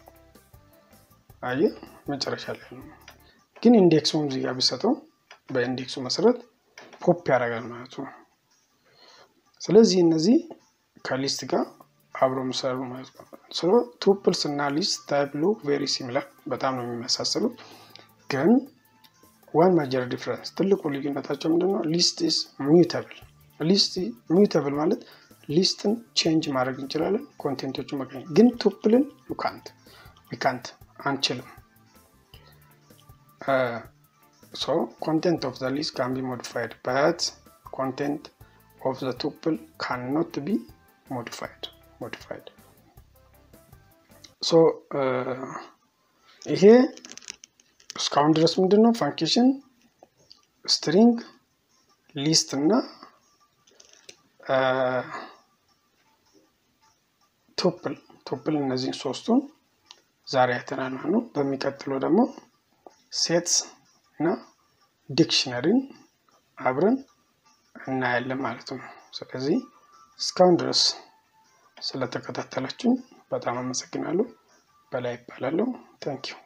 አየ መጨረሻ ላይ ነው። ግን ኢንዴክሱን እዚህ ጋር ቢሰጠው በኢንዴክሱ መሰረት ፖፕ ያደርጋል ማለት ነው። ስለዚህ እነዚህ ከሊስት ጋር አብሮ መስራቱ ማለት ነው። ሶ ቱፕልስ እና ሊስት ታይፕ ሉክ ቬሪ ሲሚላር በጣም ነው የሚመሳሰሉት። ግን ዋን ማጀር ዲፈረንስ ትልቁ ልዩነታቸው ምንድነው? ሊስት ኢዝ ሙታብል። ሊስት ሙታብል ማለት ሊስትን ቼንጅ ማድረግ እንችላለን ኮንቴንቶቹን መቀየር። ግን ቱፕልን ዩ ካንት ዊ ካንት አንችልም። so content of the list can be modified but content of the tuple cannot be modified modified so ይሄ እስካሁን ድረስ ምንድነው ፈንክሽን string list እና tuple tuple እነዚህ ሶስቱን ዛሬ አይተናል ማለት ነው። በሚቀጥለው ደግሞ sets እና ዲክሽነሪን አብረን እናያለን ማለት ነው። ስለዚህ እስካሁን ድረስ ስለተከታተላችሁ በጣም አመሰግናለሁ። በላይ ይባላል። ታንኪዩ